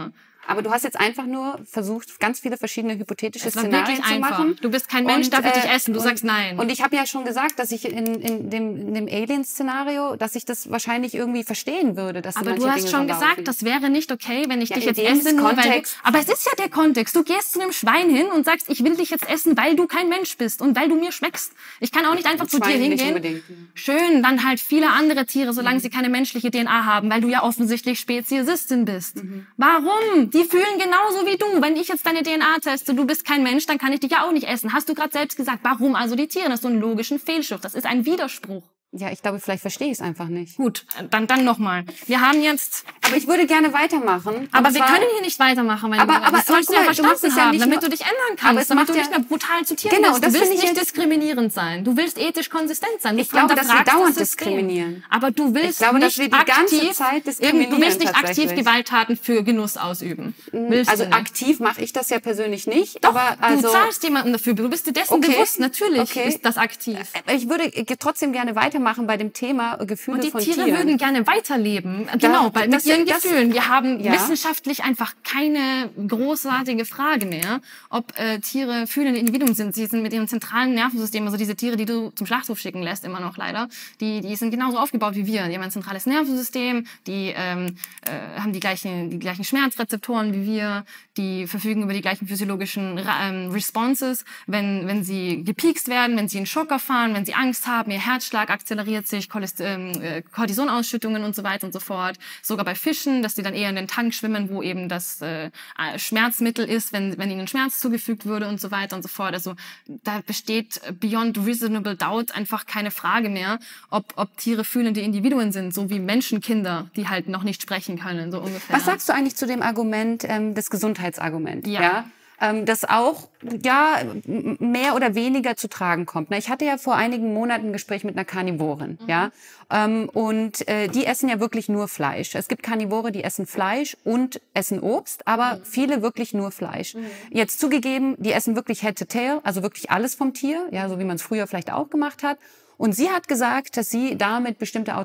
Aber du hast jetzt einfach nur versucht, ganz viele verschiedene hypothetische Es war Szenarien wirklich zu einfach. machen. Du bist kein Mensch, Und, darf ich dich äh, essen? Du und, sagst nein. Und ich habe ja schon gesagt, dass ich in, in dem, in dem Alien-Szenario, dass ich das wahrscheinlich irgendwie verstehen würde. Dass Aber manche du hast Dinge schon so gesagt, laufen. das wäre nicht okay, wenn ich Ja, dich in jetzt dem esse, nur weil du... Kontext- Aber es ist ja der Kontext. Du gehst zu einem Schwein hin und sagst, ich will dich jetzt essen, weil du kein Mensch bist und weil du mir schmeckst. Ich kann auch nicht einfach zu dir Schweine nicht hingehen. unbedingt. Schön, dann halt viele andere Tiere, solange Mhm. sie keine menschliche D N A haben, weil du ja offensichtlich Speziesistin bist. Mhm. Warum? Die fühlen genauso wie du. Wenn ich jetzt deine D N A teste, du bist kein Mensch, dann kann ich dich ja auch nicht essen. Hast du gerade selbst gesagt. Warum also die Tiere? Das ist so ein logischen Fehlschluss. Das ist ein Widerspruch. Ja, ich glaube, vielleicht verstehe ich es einfach nicht. Gut, dann, dann nochmal. Wir haben jetzt... Aber ich würde gerne weitermachen. Aber Und wir zwar- können hier nicht weitermachen, wenn Aber- du, aber- das sollst aber du ja guck mal, du machst verstanden es ja haben, nicht damit nur- du dich ändern Aber kannst, es damit macht du ja- nicht mehr brutal zu Tieren Genau, bist. das Du willst finde ich nicht jetzt- diskriminierend sein. Du willst ethisch konsistent sein. Du Ich glaube, dass wir hinterfragst dauernd das System. diskriminieren. Aber du willst Ich glaube, dass nicht wir die ganze aktiv, Zeit diskriminieren, du willst nicht aktiv tatsächlich. Gewalttaten für Genuss ausüben. Willst Also du nicht. aktiv mache ich das ja persönlich nicht. Doch, aber also, du zahlst jemanden dafür. Du bist dir dessen Okay, bewusst. Natürlich okay. ist das aktiv. Ich würde trotzdem gerne weitermachen bei dem Thema Gefühle Und die von Tiere Tieren. würden gerne weiterleben. Genau, bei, mit das- ihren das- Gefühlen. Wir haben Ja. wissenschaftlich einfach keine großartige Frage mehr, ob äh, Tiere fühlende Individuen sind. Sie sind mit ihrem zentralen Nervensystem, also diese Tiere, die du zum Schlachthof schicken lässt, immer noch leider, die, die sind genauso aufgebaut wie wir. Die haben ein zentrales Nervensystem, die ähm, äh, haben die gleichen, die gleichen Schmerzrezeptoren wie wir, die verfügen über die gleichen physiologischen ähm, Responses, wenn, wenn sie gepiekst werden, wenn sie einen Schock erfahren, wenn sie Angst haben, ihr Herzschlag akzeleriert sich, Cholest ähm, äh, Cortisonausschüttungen und so weiter und so fort. Sogar bei Fischen, dass die dann eher in den Tank schwimmen, wo eben das äh, Schmerzmittel ist, wenn, wenn ihnen Schmerz zugefügt wurde und so weiter und so fort. Also da besteht beyond reasonable doubt einfach keine Frage mehr, ob, ob Tiere fühlende Individuen sind, so wie Menschenkinder, die halt noch nicht sprechen können, so ungefähr. Was sagst du eigentlich zu dem Argument, ähm, des Gesundheitsargument? Ja. ja? Ähm, das auch ja m- mehr oder weniger zu tragen kommt. Na, ich hatte ja vor einigen Monaten ein Gespräch mit einer Karnivorin, Mhm. ja, ähm, und äh, die essen ja wirklich nur Fleisch. Es gibt Karnivore, die essen Fleisch und essen Obst, aber mhm. viele wirklich nur Fleisch. Mhm. Jetzt zugegeben, die essen wirklich Head to Tail, also wirklich alles vom Tier, ja, so wie man es früher vielleicht auch gemacht hat. Und sie hat gesagt, dass sie damit bestimmte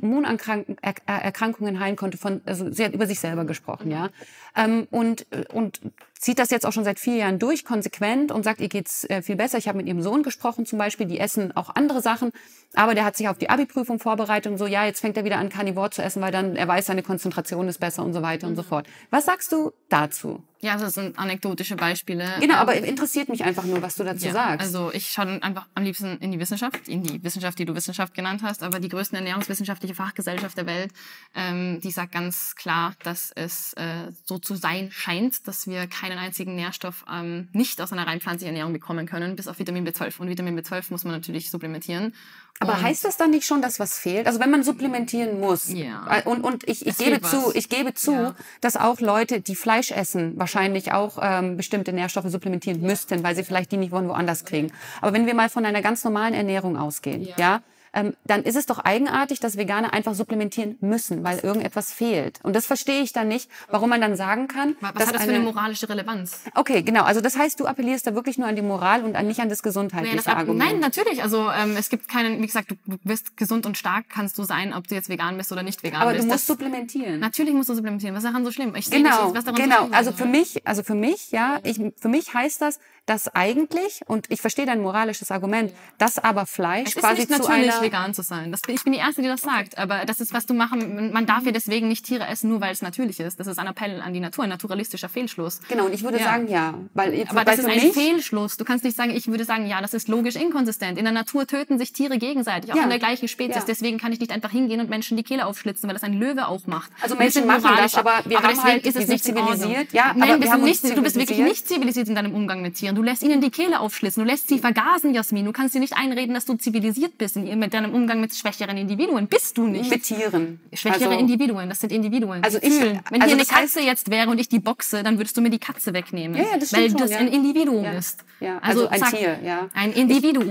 Autoimmunerkrankungen heilen konnte. Von, also sie hat über sich selber gesprochen, ja. Ähm, und und zieht das jetzt auch schon seit vier Jahren durch, konsequent, und sagt, ihr geht's äh, viel besser. Ich habe mit ihrem Sohn gesprochen zum Beispiel, die essen auch andere Sachen, aber der hat sich auf die Abi-Prüfung vorbereitet und so, ja, jetzt fängt er wieder an, Carnivore zu essen, weil dann er weiß, seine Konzentration ist besser und so weiter mhm. und so fort. Was sagst du dazu? Ja, das sind anekdotische Beispiele. Genau, aber interessiert mich einfach nur, was du dazu ja, sagst. Also ich schaue einfach am liebsten in die Wissenschaft, in die Wissenschaft, die du Wissenschaft genannt hast, aber die größte ernährungswissenschaftliche Fachgesellschaft der Welt, ähm, die sagt ganz klar, dass es äh, so zu sein scheint, dass wir keinen einzigen Nährstoff ähm, nicht aus einer rein pflanzlichen Ernährung bekommen können, bis auf Vitamin B zwölf. Und Vitamin B zwölf muss man natürlich supplementieren. Aber und heißt das dann nicht schon, dass was fehlt? Also wenn man supplementieren muss. Ja. Und, und ich, ich Es gebe fehlt zu, was. ich gebe zu, Ja. dass auch Leute, die Fleisch essen, wahrscheinlich auch ähm, bestimmte Nährstoffe supplementieren müssten, weil sie vielleicht die nicht von woanders kriegen. Aber wenn wir mal von einer ganz normalen Ernährung ausgehen, ja, Ja. ähm, dann ist es doch eigenartig, dass Veganer einfach supplementieren müssen, weil irgendetwas fehlt. Und das verstehe ich dann nicht, warum man dann sagen kann, Was dass hat das für eine moralische Relevanz? Okay, genau. Also das heißt, du appellierst da wirklich nur an die Moral und an, nicht an das gesundheitliche Naja, das ab, Argument. nein, natürlich. Also ähm, es gibt keinen, wie gesagt, du, du bist gesund und stark, kannst du sein, ob du jetzt vegan bist oder nicht vegan Aber bist. du musst das, supplementieren. Natürlich musst du supplementieren. Was ist daran so schlimm? Ich sehe Genau, nicht, was daran so genau. schlimm Also ist. für mich, also für mich, ja, ich, für mich heißt das, dass eigentlich, und ich verstehe dein moralisches Argument, dass aber Fleisch Es ist quasi nicht zu natürlich, einer... vegan zu sein. Das bin, ich bin die Erste, die das sagt. Aber das ist, was du machen. Man darf ja deswegen nicht Tiere essen, nur weil es natürlich ist. Das ist ein Appell an die Natur, ein naturalistischer Fehlschluss. Genau, und ich würde Ja. sagen, ja. Weil, Aber weil das ist für ein mich, Fehlschluss. Du kannst nicht sagen, ich würde sagen, ja, das ist logisch inkonsistent. In der Natur töten sich Tiere gegenseitig, auch Ja. von der gleichen Spezies. Ja. Deswegen kann ich nicht einfach hingehen und Menschen die Kehle aufschlitzen, weil das ein Löwe auch macht. Also Und das Menschen sind machen das, moralische- aber wir haben deswegen halt- ist wir es sind nicht in Ordnung. zivilisiert. Ja, aber Nein, wir bist haben du, uns nicht, du bist wirklich zivilisiert. nicht zivilisiert in deinem Umgang mit Tieren. Du lässt ihnen die Kehle aufschlitzen. Du lässt sie vergasen, Jasmin. Du kannst dir nicht einreden, dass du zivilisiert bist in, mit deinem Umgang mit schwächeren Individuen. Bist du nicht. mit Tieren. Schwächere also, Individuen, das sind Individuen. Also die ich- fühlen. Wenn also hier eine das heißt- Katze jetzt wäre und ich die boxe, dann würdest du mir die Katze wegnehmen. Ja, ja, das weil stimmt das schon, ja. ein Individuum Ja. ist. Ja, also ein zack, Tier, ja. Ein Individuum.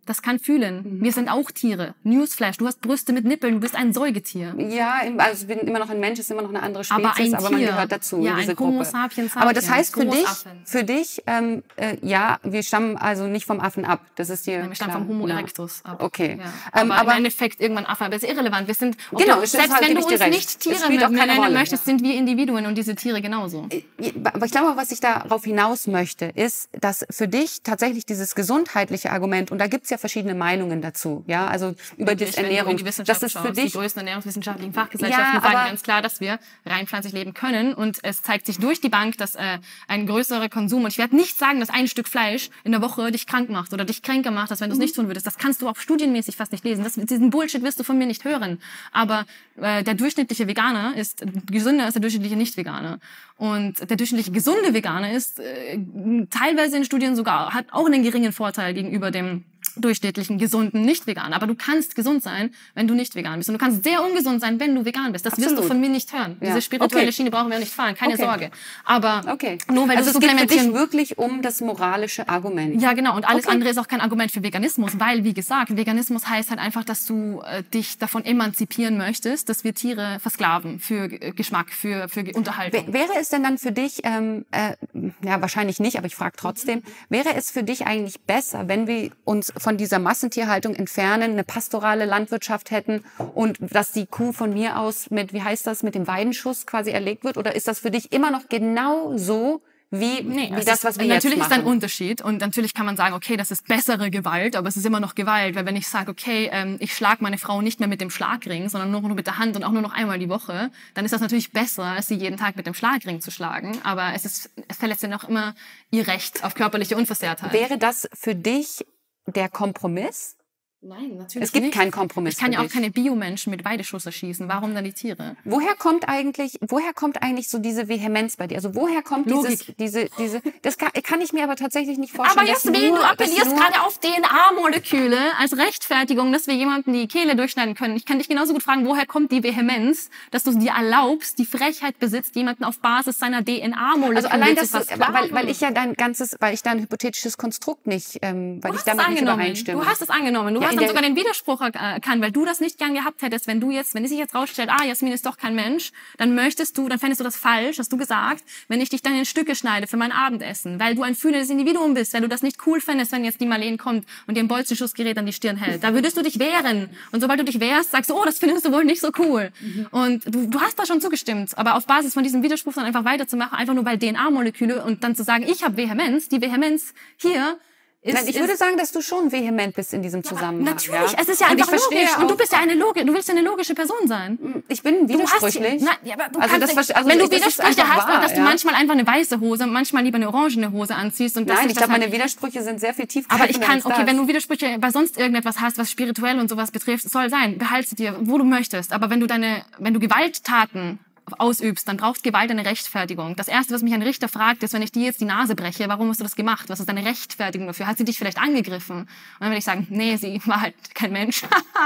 Das kann fühlen. Wir sind auch Tiere. Newsflash, du hast Brüste mit Nippeln, du bist ein Säugetier. Ja, also ich bin immer noch ein Mensch, ist immer noch eine andere Spezies, aber, ein aber man gehört dazu ja, in diese ein Gruppe. Homo sapiens sapiens. Aber das heißt für dich, für dich, ähm, äh, ja, wir stammen also nicht vom Affen ab. Das ist dir Nein, wir stammen vom Homo erectus ab. Okay. Ja. Aber, ähm, aber im Endeffekt irgendwann Affe, aber das ist irrelevant. Wir sind, genau, du, selbst halt wenn du uns recht. nicht Tiere nennen möchtest, ja. sind wir Individuen und diese Tiere genauso. Aber ich glaube, was ich darauf hinaus möchte, ist, dass für dich tatsächlich dieses gesundheitliche Argument, und da gibt's ja verschiedene Meinungen dazu, ja, also über die Ernährung, die das ist für dich die größten ernährungswissenschaftlichen Fachgesellschaften ja, sagen ganz klar, dass wir rein pflanzlich leben können, und es zeigt sich durch die Bank, dass äh, ein größerer Konsum, und ich werde nicht sagen, dass ein Stück Fleisch in der Woche dich krank macht oder dich kränker macht, als wenn du es mhm. nicht tun würdest. Das kannst du auch studienmäßig fast nicht lesen. Das, diesen Bullshit wirst du von mir nicht hören. Aber äh, der durchschnittliche Veganer ist gesünder als der durchschnittliche Nicht-Veganer. Und der durchschnittliche gesunde Veganer ist äh, teilweise in Studien sogar, hat auch einen geringen Vorteil gegenüber dem durchschnittlichen, gesunden Nicht-Veganer. Aber du kannst gesund sein, wenn du nicht vegan bist. Und du kannst sehr ungesund sein, wenn du vegan bist. Das Absolut. wirst du von mir nicht hören. Ja. Diese spirituelle okay. Schiene brauchen wir nicht fahren. Keine okay. Sorge. Aber okay. nur weil also du es geht für dich wirklich um das moralische Argument. Ja, genau. Und alles okay. andere ist auch kein Argument für Veganismus. Weil, wie gesagt, Veganismus heißt halt einfach, dass du äh, dich davon emanzipieren möchtest, dass wir Tiere versklaven für äh, Geschmack, für, für Unterhaltung. W wäre es denn dann für dich, ähm, äh, ja wahrscheinlich nicht, aber ich frage trotzdem, wäre es für dich eigentlich besser, wenn wir uns von dieser Massentierhaltung entfernen, eine pastorale Landwirtschaft hätten und dass die Kuh von mir aus mit, wie heißt das, mit dem Weidenschuss quasi erlegt wird? Oder ist das für dich immer noch genau so, wie, nee, wie das, was wir jetzt machen? Natürlich ist ein Unterschied, und natürlich kann man sagen, okay, das ist bessere Gewalt, aber es ist immer noch Gewalt, weil wenn ich sage, okay, ähm, ich schlage meine Frau nicht mehr mit dem Schlagring, sondern nur noch mit der Hand und auch nur noch einmal die Woche, dann ist das natürlich besser, als sie jeden Tag mit dem Schlagring zu schlagen, aber es ist, es verletzt ja noch immer ihr Recht auf körperliche Unversehrtheit. Wäre das für dich der Kompromiss? Nein, natürlich Es gibt nicht. keinen Kompromiss. Ich kann ja auch keine Biomenschen mit Weideschuss erschießen. Warum dann die Tiere? Woher kommt eigentlich, woher kommt eigentlich so diese Vehemenz bei dir? Also woher kommt Logik. dieses, diese, diese, das kann, kann ich mir aber tatsächlich nicht vorstellen. Aber Jasmin, du appellierst gerade auf D N A-Moleküle als Rechtfertigung, dass wir jemandem die Kehle durchschneiden können. Ich kann dich genauso gut fragen, woher kommt die Vehemenz, dass du dir erlaubst, die Frechheit besitzt, jemanden auf Basis seiner D N A-Moleküle also allein das, zu versklaven. weil, weil ich ja dein ganzes, weil ich dein hypothetisches Konstrukt nicht, ähm, weil ich damit nicht übereinstimme. Du hast es angenommen. Du ja, hast dann sogar den Widerspruch erkannt, weil du das nicht gern gehabt hättest, wenn du jetzt, wenn es sich jetzt rausstellt, ah, Jasmin ist doch kein Mensch, dann möchtest du, dann fändest du das falsch, hast du gesagt, wenn ich dich dann in Stücke schneide für mein Abendessen, weil du ein fühlendes Individuum bist, weil du das nicht cool fändest, wenn jetzt die Marlene kommt und dir ein Bolzenschussgerät an die Stirn hält. Da würdest du dich wehren. Und sobald du dich wehrst, sagst du, oh, das findest du wohl nicht so cool. Mhm. Und du, du hast da schon zugestimmt, aber auf Basis von diesem Widerspruch dann einfach weiterzumachen, einfach nur weil D N A-Moleküle, und dann zu sagen, ich habe Vehemenz, die Vehemenz hier Ist, Nein, ich ist, würde sagen, dass du schon vehement bist in diesem Zusammenhang. Ja, natürlich, ja? Es ist ja einfach logisch. Und du bist ja eine Logi du willst ja eine logische Person sein. Ich bin widersprüchlich. Du hast, na, ja, aber du also kannst, das, also wenn du das Widersprüche hast, wahr, dass du ja? manchmal einfach eine weiße Hose, manchmal lieber eine orangene Hose anziehst. Und Nein, ich glaube, halt, meine Widersprüche sind sehr viel tiefgreifender. Aber ich kann, okay, wenn du Widersprüche bei sonst irgendetwas hast, was spirituell und sowas betrifft, soll sein, behalte dir, wo du möchtest. Aber wenn du deine, wenn du Gewalttaten ausübst, dann braucht Gewalt eine Rechtfertigung. Das Erste, was mich ein Richter fragt, ist, wenn ich dir jetzt die Nase breche, warum hast du das gemacht? Was ist deine Rechtfertigung dafür? Hat sie dich vielleicht angegriffen? Und dann würde ich sagen, nee, sie war halt kein Mensch.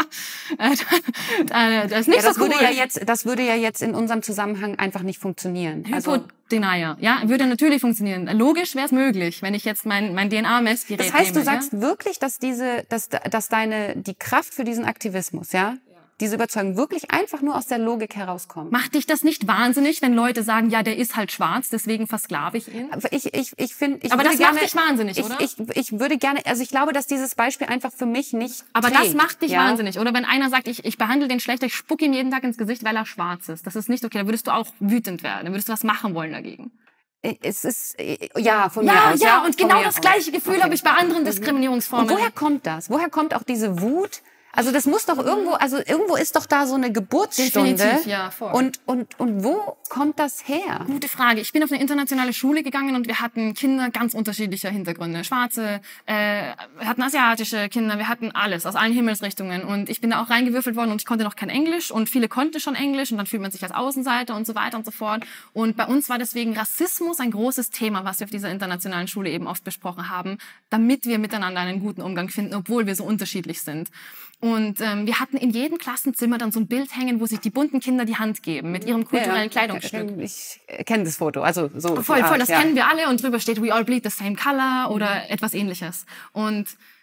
das ist nicht ja, das so cool. Würde ja jetzt, das würde ja jetzt in unserem Zusammenhang einfach nicht funktionieren. Also Denier, ja, würde natürlich funktionieren. Logisch wäre es möglich, wenn ich jetzt mein, mein D N A-Messgerät nehme. Das heißt, nehme, du sagst ja? wirklich, dass diese, dass, dass deine, die Kraft für diesen Aktivismus, ja, diese Überzeugung wirklich einfach nur aus der Logik herauskommt. Macht dich das nicht wahnsinnig, wenn Leute sagen, ja, der ist halt schwarz, deswegen versklave ich ihn? Aber ich, ich, ich finde, ich Aber würde das gerne, macht dich wahnsinnig, ich, oder? Ich, ich, ich würde gerne, also ich glaube, dass dieses Beispiel einfach für mich nicht Aber trägt, das macht dich ja? wahnsinnig, oder? Wenn einer sagt, ich, ich behandle den schlecht, ich spucke ihm jeden Tag ins Gesicht, weil er schwarz ist. Das ist nicht okay, da würdest du auch wütend werden, dann würdest du was machen wollen dagegen. Es ist, ja, von ja, mir aus. Ja, ja, und genau das aus. gleiche Gefühl okay. habe ich bei anderen Diskriminierungsformen. Und woher kommt das? Woher kommt auch diese Wut? Also das muss doch irgendwo, also irgendwo ist doch da so eine Geburtsstunde. Definitiv, ja, voll. Und, und, und wo kommt das her? Gute Frage. Ich bin auf eine internationale Schule gegangen und wir hatten Kinder ganz unterschiedlicher Hintergründe. Schwarze, äh, wir hatten asiatische Kinder, wir hatten alles aus allen Himmelsrichtungen. Und ich bin da auch reingewürfelt worden und ich konnte noch kein Englisch und viele konnten schon Englisch und dann fühlt man sich als Außenseiter und so weiter und so fort. Und bei uns war deswegen Rassismus ein großes Thema, was wir auf dieser internationalen Schule eben oft besprochen haben, damit wir miteinander einen guten Umgang finden, obwohl wir so unterschiedlich sind. Und ähm, wir hatten in jedem Klassenzimmer dann so ein Bild hängen, wo sich die bunten Kinder die Hand geben mit ihrem kulturellen ja, ja. Kleidungsstück. Ich kenne das Foto, also so. Voll, voll, das ja. kennen wir alle und drüber steht "We all bleed the same color" oder etwas Ähnliches. Und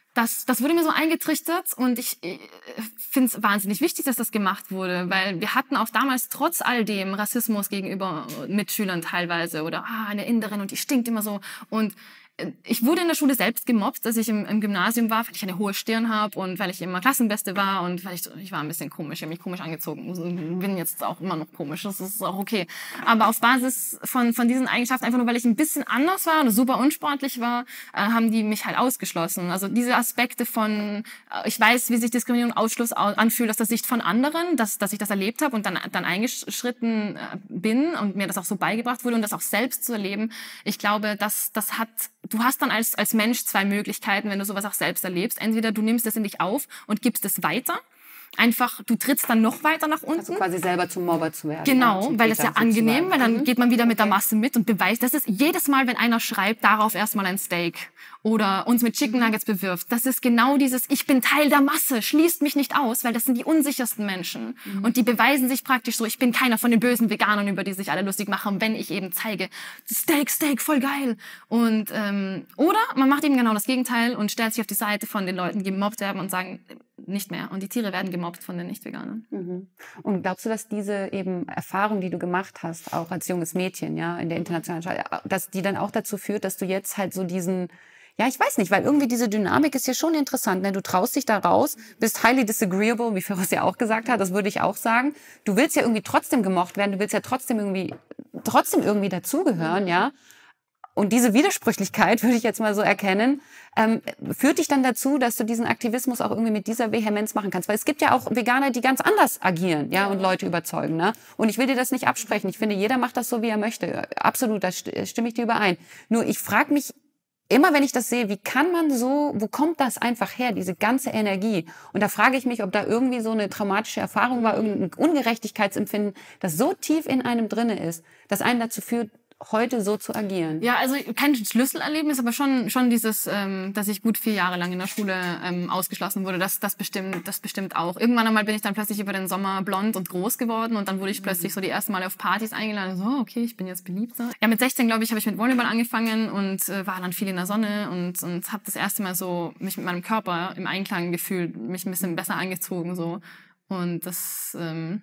das, das wurde mir so eingetrichtert und ich, ich finde es wahnsinnig wichtig, dass das gemacht wurde, weil wir hatten auch damals trotz all dem Rassismus gegenüber Mitschülern teilweise oder ah, eine Inderin und die stinkt immer so und ich wurde in der Schule selbst gemobbt, als ich im, im Gymnasium war, weil ich eine hohe Stirn habe und weil ich immer Klassenbeste war und weil ich, ich war ein bisschen komisch, ich habe mich komisch angezogen, bin jetzt auch immer noch komisch, das ist auch okay. Aber auf Basis von, von diesen Eigenschaften, einfach nur weil ich ein bisschen anders war und super unsportlich war, äh, haben die mich halt ausgeschlossen. Also diese Aspekte von, äh, ich weiß, wie sich Diskriminierung und Ausschluss anfühlt aus der Sicht von anderen, dass, dass ich das erlebt habe und dann, dann eingeschritten äh, bin und mir das auch so beigebracht wurde und das auch selbst zu erleben. Ich glaube, das, das hat Du hast dann als, als Mensch zwei Möglichkeiten, wenn du sowas auch selbst erlebst. Entweder du nimmst es in dich auf und gibst es weiter. Einfach, du trittst dann noch weiter nach unten. Also quasi selber zum Mobber zu werden. Genau, weil das ist ja angenehm, weil dann mhm. geht man wieder mit der Masse mit und beweist. Das ist jedes Mal, wenn einer schreibt, darauf erstmal ein Steak oder uns mit Chicken Nuggets bewirft. Das ist genau dieses, ich bin Teil der Masse, schließt mich nicht aus, weil das sind die unsichersten Menschen. Mhm. Und die beweisen sich praktisch so, ich bin keiner von den bösen Veganern, über die sich alle lustig machen, wenn ich eben zeige, Steak, Steak, voll geil. Und ähm, oder man macht eben genau das Gegenteil und stellt sich auf die Seite von den Leuten, die gemobbt werden und sagen, nicht mehr. Und die Tiere werden gemobbt von den Nicht-Veganern. Mhm. Und glaubst du, dass diese eben Erfahrung, die du gemacht hast, auch als junges Mädchen, ja, in der internationalen Schule, dass die dann auch dazu führt, dass du jetzt halt so diesen, ja, ich weiß nicht, weil irgendwie diese Dynamik ist ja schon interessant, ne? Du traust dich da raus, bist highly disagreeable, wie Feroz ja auch gesagt hat, das würde ich auch sagen. Du willst ja irgendwie trotzdem gemocht werden, du willst ja trotzdem irgendwie, trotzdem irgendwie dazugehören, ja. Und diese Widersprüchlichkeit, würde ich jetzt mal so erkennen, ähm, führt dich dann dazu, dass du diesen Aktivismus auch irgendwie mit dieser Vehemenz machen kannst. Weil es gibt ja auch Veganer, die ganz anders agieren, ja, und Leute überzeugen, ne? Und ich will dir das nicht absprechen. Ich finde, jeder macht das so, wie er möchte. Absolut, da stimme ich dir überein. Nur ich frage mich immer, wenn ich das sehe, wie kann man so, wo kommt das einfach her, diese ganze Energie? Und da frage ich mich, ob da irgendwie so eine traumatische Erfahrung war, irgendein Ungerechtigkeitsempfinden, das so tief in einem drinne ist, dass einen dazu führt, heute so zu agieren. Ja, also kein Schlüsselerlebnis, aber schon schon dieses, ähm, dass ich gut vier Jahre lang in der Schule ähm, ausgeschlossen wurde. Das das bestimmt das bestimmt auch. Irgendwann einmal bin ich dann plötzlich über den Sommer blond und groß geworden und dann wurde ich plötzlich so die ersten Male auf Partys eingeladen. So, okay, ich bin jetzt beliebter. Ja, mit sechzehn glaube ich habe ich mit Volleyball angefangen und äh, war dann viel in der Sonne und und habe das erste Mal so mich mit meinem Körper im Einklang gefühlt, mich ein bisschen besser angezogen so und das ähm,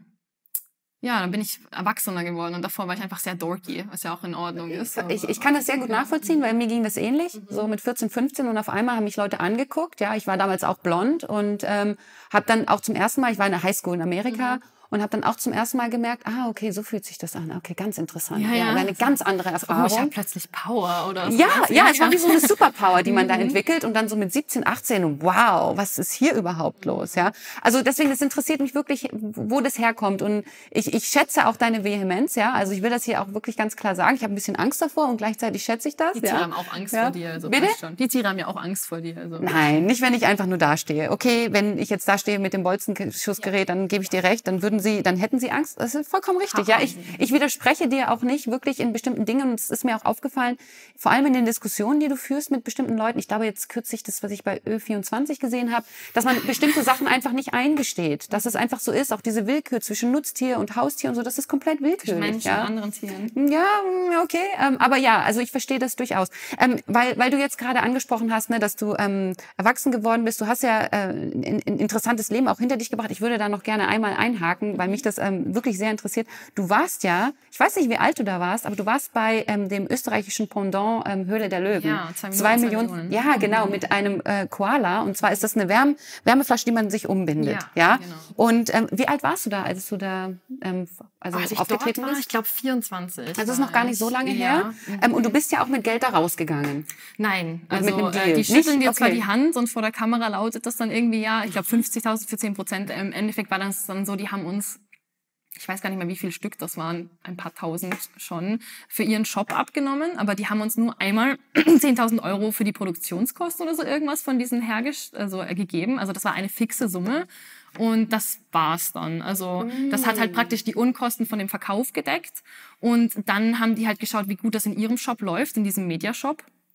ja, dann bin ich erwachsener geworden und davor war ich einfach sehr dorky, was ja auch in Ordnung ist. Ich, ich kann das sehr gut nachvollziehen, weil mir ging das ähnlich, mhm. so mit vierzehn, fünfzehn und auf einmal haben mich Leute angeguckt. Ja, ich war damals auch blond und ähm, habe dann auch zum ersten Mal, ich war in der Highschool in Amerika, mhm. und habe dann auch zum ersten Mal gemerkt, ah, okay, so fühlt sich das an. Okay, ganz interessant. Ja, ja. ja eine ganz andere Erfahrung. Oh, ich habe plötzlich Power oder so. Ja, ja, es war wie so eine Superpower, die man da entwickelt und dann so mit siebzehn, achtzehn, wow, was ist hier überhaupt los, ja? Also deswegen, das interessiert mich wirklich, wo das herkommt und ich ich schätze auch deine Vehemenz, ja? Also ich will das hier auch wirklich ganz klar sagen. Ich habe ein bisschen Angst davor und gleichsgerechtig schätze ich das. Die Tiere ja? haben auch Angst ja? vor dir. Also Bitte? Schon. Die Tiere haben ja auch Angst vor dir. Also. Nein, nicht, wenn ich einfach nur dastehe. Okay, wenn ich jetzt dastehe mit dem Bolzenschussgerät, dann gebe ich dir recht, dann würden sie, dann hätten sie Angst. Das ist vollkommen richtig. Ja, ich, ich widerspreche dir auch nicht wirklich in bestimmten Dingen. Und es ist mir auch aufgefallen, vor allem in den Diskussionen, die du führst mit bestimmten Leuten. Ich glaube, jetzt kürzlich das, was ich bei Ö vierundzwanzig gesehen habe, dass man bestimmte Sachen einfach nicht eingesteht. Dass es einfach so ist. Auch diese Willkür zwischen Nutztier und Haustier und so, das ist komplett willkürlich. Zwischen Menschen ja? und anderen Tieren. Ja, okay. Ähm, aber ja, also ich verstehe das durchaus. Ähm, weil, weil du jetzt gerade angesprochen hast, ne, dass du ähm, erwachsen geworden bist. Du hast ja äh, ein, ein interessantes Leben auch hinter dich gebracht. Ich würde da noch gerne einmal einhaken, weil mich das ähm, wirklich sehr interessiert. Du warst ja, ich weiß nicht, wie alt du da warst, aber du warst bei ähm, dem österreichischen Pendant ähm, Höhle der Löwen. Ja, zwei Millionen. Zwei Millionen, zwei Millionen. Ja, genau, mit einem äh, Koala. Und zwar ist das eine Wärm Wärmeflasche, die man sich umbindet. Ja, ja? Genau. Und ähm, wie alt warst du da, als du da ähm, also als aufgetreten war, bist? Ich glaube vierundzwanzig. Also das ist noch gar nicht so lange ja. her. Mhm. Ähm, und du bist ja auch mit Geld da rausgegangen. Nein, also mit einem Deal. Äh, die schütteln dir okay. zwar die Hand und vor der Kamera lautet das dann irgendwie, ja, ich glaube fünfzigtausend für zehn Prozent. Im Endeffekt war das dann so, die haben uns, ich weiß gar nicht mehr, wie viel Stück das waren, ein paar tausend schon, für ihren Shop abgenommen. Aber die haben uns nur einmal zehntausend Euro für die Produktionskosten oder so irgendwas von diesen hergesch also, äh, gegeben. Also das war eine fixe Summe. Und das war's dann. Also mm. das hat halt praktisch die Unkosten von dem Verkauf gedeckt. Und dann haben die halt geschaut, wie gut das in ihrem Shop läuft, in diesem Mediashop.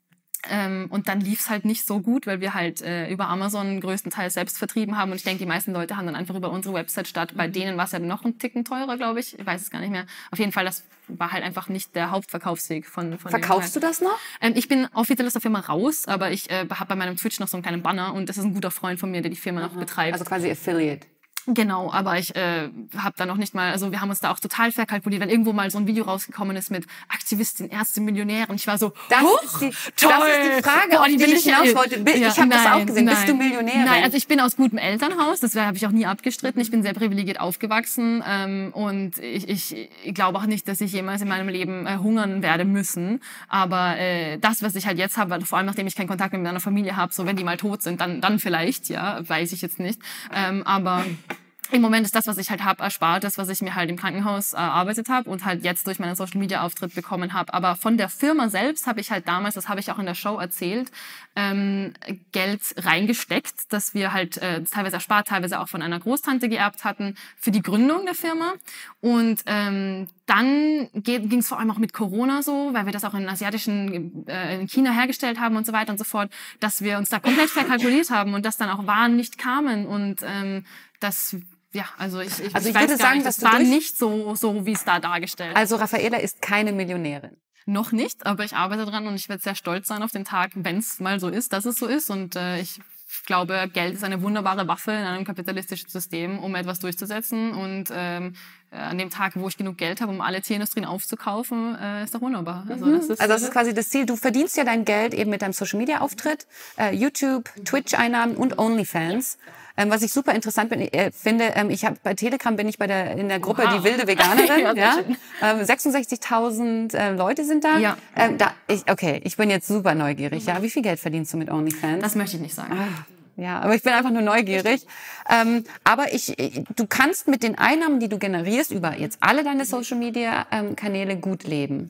Ähm, und dann lief's halt nicht so gut, weil wir halt äh, über Amazon größtenteils selbst vertrieben haben. Und ich denke, die meisten Leute haben dann einfach über unsere Website statt. Bei denen war es ja noch ein Ticken teurer, glaube ich. Ich weiß es gar nicht mehr. Auf jeden Fall, das war halt einfach nicht der Hauptverkaufsweg von, von Verkaufst du das noch? Ähm, ich bin offiziell aus der Firma raus, aber ich äh, habe bei meinem Twitch noch so einen kleinen Banner und das ist ein guter Freund von mir, der die Firma noch betreibt. Also quasi Affiliate. Genau, aber ich äh, habe da noch nicht mal, also wir haben uns da auch total verkalkuliert, wenn irgendwo mal so ein Video rausgekommen ist mit Aktivistin, Ärztin, Millionärin. Ich war so, das, huch, ist, die, toll. das ist die Frage, auf die, die ich hinaus wollte. Ich ja, habe das auch gesehen. Nein, Bist du Millionärin? Nein, also ich bin aus gutem Elternhaus, das habe ich auch nie abgestritten. Ich bin sehr privilegiert aufgewachsen ähm, und ich, ich, ich glaube auch nicht, dass ich jemals in meinem Leben äh, hungern werde müssen. Aber äh, das, was ich halt jetzt habe, vor allem nachdem ich keinen Kontakt mit meiner Familie habe, so wenn die mal tot sind, dann, dann vielleicht, ja, weiß ich jetzt nicht. Ähm, aber im Moment ist das, was ich halt habe, erspart, das, was ich mir halt im Krankenhaus erarbeitet habe und halt jetzt durch meinen Social-Media-Auftritt bekommen habe. Aber von der Firma selbst habe ich halt damals, das habe ich auch in der Show erzählt, ähm, Geld reingesteckt, das wir halt äh, teilweise erspart, teilweise auch von einer Großtante geerbt hatten für die Gründung der Firma. Und ähm, dann ging es vor allem auch mit Corona so, weil wir das auch in asiatischen, äh, in China hergestellt haben und so weiter und so fort, dass wir uns da komplett verkalkuliert haben und dass dann auch Waren nicht kamen und ähm, das ja, also ich, ich, also ich, ich weiß würde gar sagen, nicht, dass das war durch... nicht so, so wie es da dargestellt. Also Raffaela ist keine Millionärin. Noch nicht, aber ich arbeite dran und ich werde sehr stolz sein auf den Tag, wenn es mal so ist, dass es so ist. Und äh, ich glaube, Geld ist eine wunderbare Waffe in einem kapitalistischen System, um etwas durchzusetzen. Und ähm, an dem Tag, wo ich genug Geld habe, um alle Tierindustrien aufzukaufen, äh, ist doch wunderbar. Also das ist, also das ist quasi das Ziel. Du verdienst ja dein Geld eben mit deinem Social-Media-Auftritt, äh, YouTube, Twitch-Einnahmen und OnlyFans. Ähm, was ich super interessant bin, äh, finde, ähm, ich habe bei Telegram bin ich bei der in der Gruppe wow. Die wilde Veganerin, ja, ja. Ähm, sechsundsechzigtausend äh, Leute sind da. Ja. Ähm, da ich, okay, ich bin jetzt super neugierig. Ja, wie viel Geld verdienst du mit OnlyFans? Das möchte ich nicht sagen. Ach. Ja, aber ich bin einfach nur neugierig. Ähm, aber ich, ich, du kannst mit den Einnahmen, die du generierst, über jetzt alle deine Social-Media-Kanäle gut leben.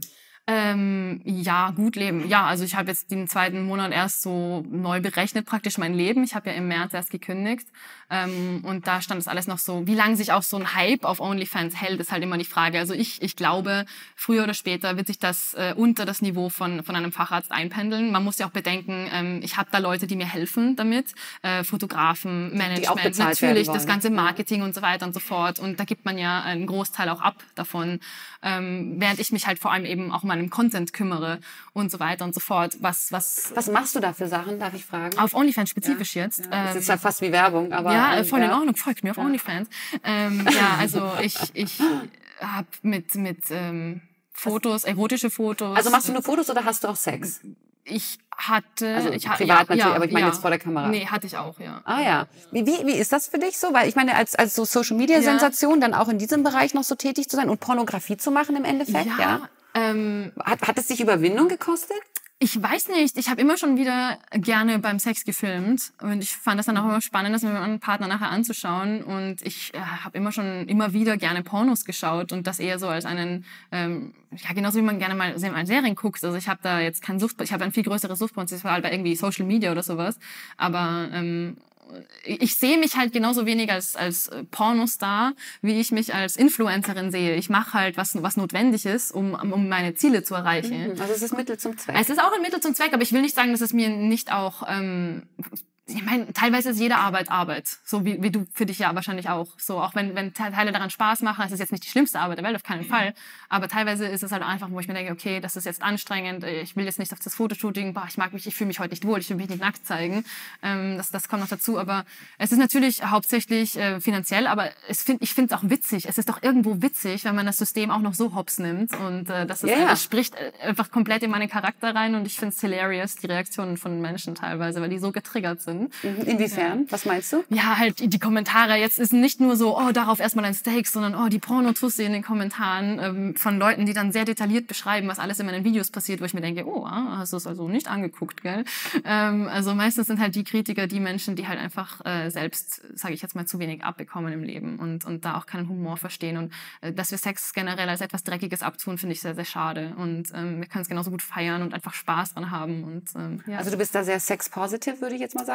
Ähm, ja, gut leben. Ja, also ich habe jetzt den zweiten Monat erst so neu berechnet, praktisch mein Leben. Ich habe ja im März erst gekündigt. Ähm, und da stand das alles noch so. Wie lange sich auch so ein Hype auf OnlyFans hält, ist halt immer die Frage. Also ich, ich glaube, früher oder später wird sich das äh, unter das Niveau von, von einem Facharzt einpendeln. Man muss ja auch bedenken, ähm, ich habe da Leute, die mir helfen damit. Äh, Fotografen, Management, natürlich das ganze Marketing und so weiter und so fort. Und da gibt man ja einen Großteil auch ab davon. Ähm, während ich mich halt vor allem eben auch um meinem Content kümmere und so weiter und so fort. Was, was, was machst du da für Sachen, darf ich fragen? Auf OnlyFans spezifisch ja, jetzt. Ja. Das ist ja fast wie Werbung, aber... Ja, voll in Ordnung, folgt mir auf ja. OnlyFans. Ähm, ja, also ich, ich habe mit, mit ähm, Fotos, erotische Fotos... Also machst du nur Fotos oder hast du auch Sex? Ich hatte... Also ich, privat ja, natürlich, ja, aber ich meine ja. jetzt vor der Kamera. Nee, hatte ich auch, ja. Ah ja. Wie, wie, wie ist das für dich so? Weil ich meine, als, als so Social-Media-Sensation ja. dann auch in diesem Bereich noch so tätig zu sein und Pornografie zu machen im Endeffekt, ja? ja? Ähm, hat, hat es dich Überwindung gekostet? Ich weiß nicht. Ich habe immer schon wieder gerne beim Sex gefilmt und ich fand das dann auch immer spannend, das mit meinem Partner nachher anzuschauen. Und ich äh, habe immer schon immer wieder gerne Pornos geschaut und das eher so als einen, ähm, ja genauso wie man gerne mal Serien guckt. Also ich habe da jetzt kein Sucht, ich habe ein viel größeres Suchtpotenzial bei irgendwie Social Media oder sowas. Aber ähm, ich sehe mich halt genauso wenig als als Pornostar, wie ich mich als Influencerin sehe. Ich mache halt was was notwendig ist, um um meine Ziele zu erreichen. Also es ist Mittel zum Zweck. Es ist auch ein Mittel zum Zweck, aber ich will nicht sagen, dass es mir nicht auch ähm, ich meine, teilweise ist jede Arbeit Arbeit, so wie, wie du für dich ja wahrscheinlich auch. So auch wenn wenn Teile daran Spaß machen, ist es jetzt nicht die schlimmste Arbeit der Welt, auf keinen Fall. Aber teilweise ist es halt einfach, wo ich mir denke, okay, das ist jetzt anstrengend, ich will jetzt nicht auf das Fotoshooting, boah, ich mag mich, ich fühle mich heute nicht wohl, ich will mich nicht nackt zeigen. Ähm, das das kommt noch dazu. Aber es ist natürlich hauptsächlich äh, finanziell, aber es find, ich finde es auch witzig. Es ist doch irgendwo witzig, wenn man das System auch noch so hops nimmt und äh, das, ist, yeah. das spricht einfach komplett in meinen Charakter rein und ich finde es hilarious, die Reaktionen von Menschen teilweise, weil die so getriggert sind. Inwiefern? Ja. Was meinst du? Ja, halt die Kommentare. Jetzt ist nicht nur so, oh, darauf erstmal ein Steak, sondern oh, die Pornotussi in den Kommentaren ähm, von Leuten, die dann sehr detailliert beschreiben, was alles in meinen Videos passiert, wo ich mir denke, oh, ah, hast du es also nicht angeguckt, gell? Ähm, also meistens sind halt die Kritiker die Menschen, die halt einfach äh, selbst, sage ich jetzt mal, zu wenig abbekommen im Leben und und da auch keinen Humor verstehen. Und äh, dass wir Sex generell als etwas Dreckiges abtun, finde ich sehr, sehr schade. Und ähm, wir können es genauso gut feiern und einfach Spaß dran haben. Und ähm, ja. Also du bist da sehr sex-positive, würde ich jetzt mal sagen?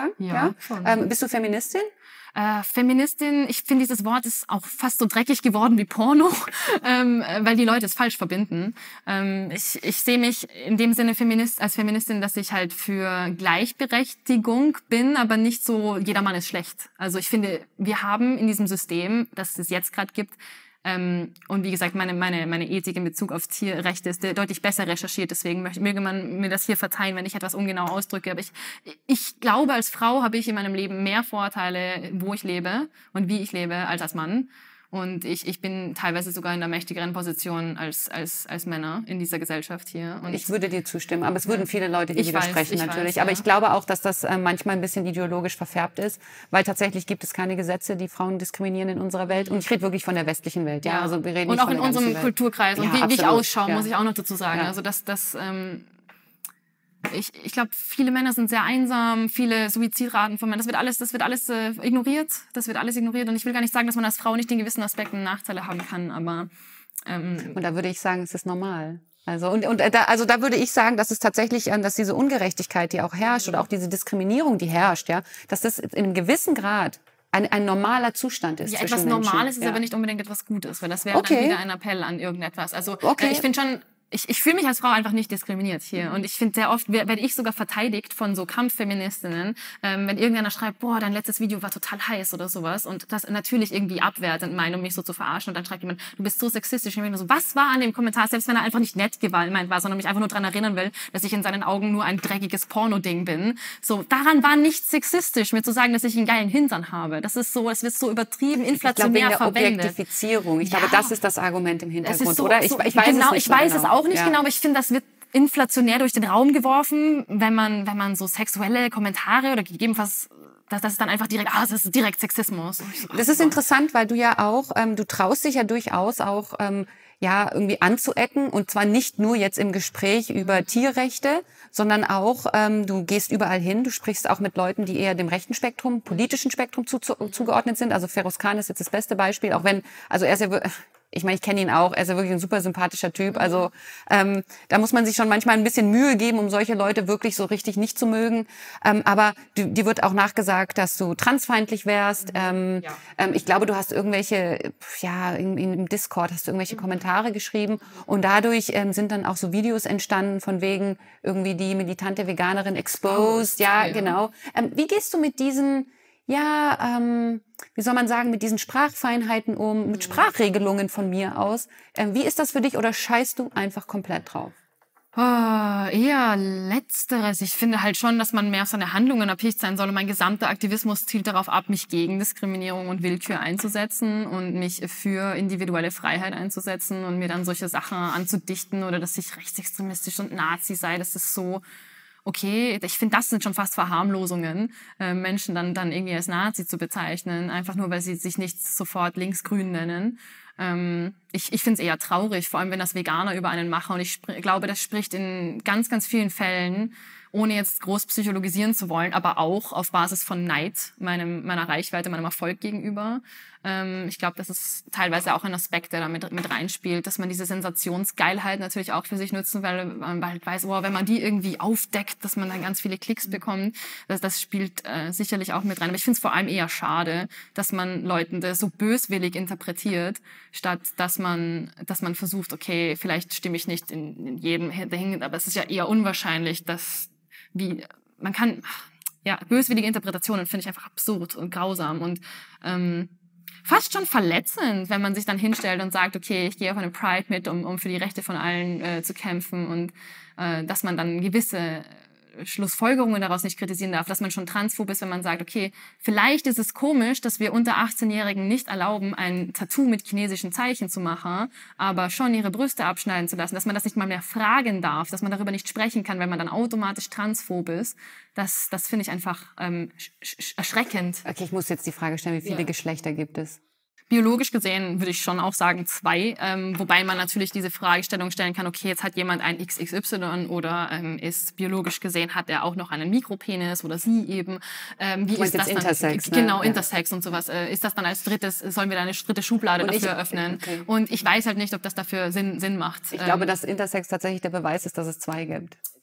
sagen? Ja, ja? schon. Ähm, bist du Feministin? Äh, Feministin, ich finde, dieses Wort ist auch fast so dreckig geworden wie Porno, ähm, weil die Leute es falsch verbinden. Ähm, ich ich sehe mich in dem Sinne Feminist, als Feministin, dass ich halt für Gleichberechtigung bin, aber nicht so, jedermann ist schlecht. Also ich finde, wir haben in diesem System, das es jetzt gerade gibt, Ähm, und wie gesagt, meine, meine, meine Ethik in Bezug auf Tierrechte ist deutlich besser recherchiert. Deswegen möchte, möge man mir das hier verzeihen, wenn ich etwas ungenau ausdrücke. Aber ich, ich glaube, als Frau habe ich in meinem Leben mehr Vorteile, wo ich lebe und wie ich lebe, als als Mann. Und ich, ich bin teilweise sogar in einer mächtigeren Position als, als, als Männer in dieser Gesellschaft hier. Und ich würde dir zustimmen, aber es würden viele Leute dir ich widersprechen weiß, ich natürlich. weiß, aber ja. ich glaube auch, dass das äh, manchmal ein bisschen ideologisch verfärbt ist, weil tatsächlich gibt es keine Gesetze, die Frauen diskriminieren in unserer Welt. Und ich rede wirklich von der westlichen Welt. Ja, ja. Also wir reden und nicht auch von in der ganzen unserem Welt. Kulturkreis. Und Ja, wie, wie ich absolut. ausschaue, Ja. muss ich auch noch dazu sagen. Ja. Also das, das ähm, Ich, ich glaube, viele Männer sind sehr einsam, viele Suizidraten von Männern. Das wird alles, das wird alles äh, ignoriert. Das wird alles ignoriert. Und ich will gar nicht sagen, dass man als Frau nicht in gewissen Aspekten Nachteile haben kann, aber ähm, und da würde ich sagen, es ist normal. Also und, und da, also da würde ich sagen, dass es tatsächlich, dass diese Ungerechtigkeit, die auch herrscht, oder auch diese Diskriminierung, die herrscht, ja, dass das in einem gewissen Grad ein, ein normaler Zustand ist. Ja, zwischen etwas Menschen. Normales ist ja. aber nicht unbedingt etwas Gutes, weil das wäre Okay. dann wieder ein Appell an irgendetwas. Also Okay. äh, ich finde schon, ich, ich fühle mich als Frau einfach nicht diskriminiert hier. Und ich finde, sehr oft werde ich sogar verteidigt von so Kampffeministinnen, ähm, wenn irgendeiner schreibt, boah, dein letztes Video war total heiß oder sowas. Und das natürlich irgendwie abwertend meint, um mich so zu verarschen. Und dann schreibt jemand, du bist so sexistisch. Und ich bin so, was war an dem Kommentar, selbst wenn er einfach nicht nett gemeint war, sondern mich einfach nur daran erinnern will, dass ich in seinen Augen nur ein dreckiges Porno-Ding bin. So, daran war nichts sexistisch, mir zu sagen, dass ich einen geilen Hintern habe. Das ist so, es wird so übertrieben, inflationär ich glaube, wegen der verwendet. Objektifizierung. Ich Ja. glaube, das ist das Argument im Hintergrund, Es ist so, oder? Ich, so, ich weiß genau, es nicht ich so weiß genau. es auch nicht ja. genau, aber ich finde, das wird inflationär durch den Raum geworfen, wenn man, wenn man so sexuelle Kommentare oder gegebenenfalls, dass das ist dann einfach direkt, ah, das ist direkt Sexismus. Das ist interessant, weil du ja auch, ähm, du traust dich ja durchaus auch, ähm, ja, irgendwie anzuecken, und zwar nicht nur jetzt im Gespräch über Tierrechte, sondern auch, ähm, du gehst überall hin, du sprichst auch mit Leuten, die eher dem rechten Spektrum, politischen Spektrum zu, zu, zugeordnet sind. Also Feroz Khan ist jetzt das beste Beispiel, auch wenn, also er ist ja, ich meine, ich kenne ihn auch, er ist ja wirklich ein super sympathischer Typ. Also ähm, da muss man sich schon manchmal ein bisschen Mühe geben, um solche Leute wirklich so richtig nicht zu mögen. Ähm, aber du, dir wird auch nachgesagt, dass du transfeindlich wärst. Ähm, Ja. ähm, ich glaube, du hast irgendwelche, ja, in, in, im Discord hast du irgendwelche Kommentare geschrieben. Und dadurch ähm, sind dann auch so Videos entstanden von wegen irgendwie die militante Veganerin exposed. Ja, ja. genau. Ähm, wie gehst du mit diesen... ja, ähm, wie soll man sagen, mit diesen Sprachfeinheiten um, mit Sprachregelungen von mir aus. Ähm, wie ist das für dich, oder scheißt du einfach komplett drauf? Oh, eher Letzteres. Ich finde halt schon, dass man mehr auf seine Handlungen erpicht sein soll. Und mein gesamter Aktivismus zielt darauf ab, mich gegen Diskriminierung und Willkür einzusetzen und mich für individuelle Freiheit einzusetzen und mir dann solche Sachen anzudichten oder dass ich rechtsextremistisch und Nazi sei. Das ist so... Okay, ich finde, das sind schon fast Verharmlosungen, äh, Menschen dann, dann irgendwie als Nazi zu bezeichnen, einfach nur, weil sie sich nicht sofort linksgrün nennen. Ähm, ich ich finde es eher traurig, vor allem wenn das Veganer über einen machen. Und ich glaube, das spricht in ganz, ganz vielen Fällen, ohne jetzt groß psychologisieren zu wollen, aber auch auf Basis von Neid, meinem, meiner Reichweite, meinem Erfolg gegenüber. Ähm, ich glaube, das ist teilweise auch ein Aspekt, der da mit, mit reinspielt, dass man diese Sensationsgeilheit natürlich auch für sich nutzen, weil man halt weiß, oh, wenn man die irgendwie aufdeckt, dass man dann ganz viele Klicks bekommt. Das, das spielt äh, sicherlich auch mit rein. Aber ich finde es vor allem eher schade, dass man Leuten das so böswillig interpretiert, statt dass man, dass man versucht, okay, vielleicht stimme ich nicht in, in jedem dahin, aber es ist ja eher unwahrscheinlich, dass wie man kann, ja, böswillige Interpretationen finde ich einfach absurd und grausam und ähm, fast schon verletzend, wenn man sich dann hinstellt und sagt, okay, ich gehe auf eine Pride mit, um, um für die Rechte von allen äh, zu kämpfen, und äh, dass man dann gewisse Schlussfolgerungen daraus nicht kritisieren darf, dass man schon transphob ist, wenn man sagt, okay, vielleicht ist es komisch, dass wir unter achtzehnjährigen nicht erlauben, ein Tattoo mit chinesischen Zeichen zu machen, aber schon ihre Brüste abschneiden zu lassen, dass man das nicht mal mehr fragen darf, dass man darüber nicht sprechen kann, wenn man dann automatisch transphob ist. Das, das finde ich einfach ähm, erschreckend. Okay, ich muss jetzt die Frage stellen, wie viele Ja. Geschlechter gibt es? Biologisch gesehen würde ich schon auch sagen zwei, ähm, wobei man natürlich diese Fragestellung stellen kann, okay, jetzt hat jemand ein X X Y oder ähm, ist biologisch gesehen, hat er auch noch einen Mikropenis oder sie eben. Ähm, wie Du meinst ist das jetzt dann? Intersex, ne? Genau, Ja. Intersex und sowas. Äh, ist das dann als drittes, sollen wir da eine dritte Schublade Und dafür ich- öffnen? okay. Und ich weiß halt nicht, ob das dafür Sinn, Sinn macht. Ich Ähm, glaube, dass Intersex tatsächlich der Beweis ist, dass es zwei gibt.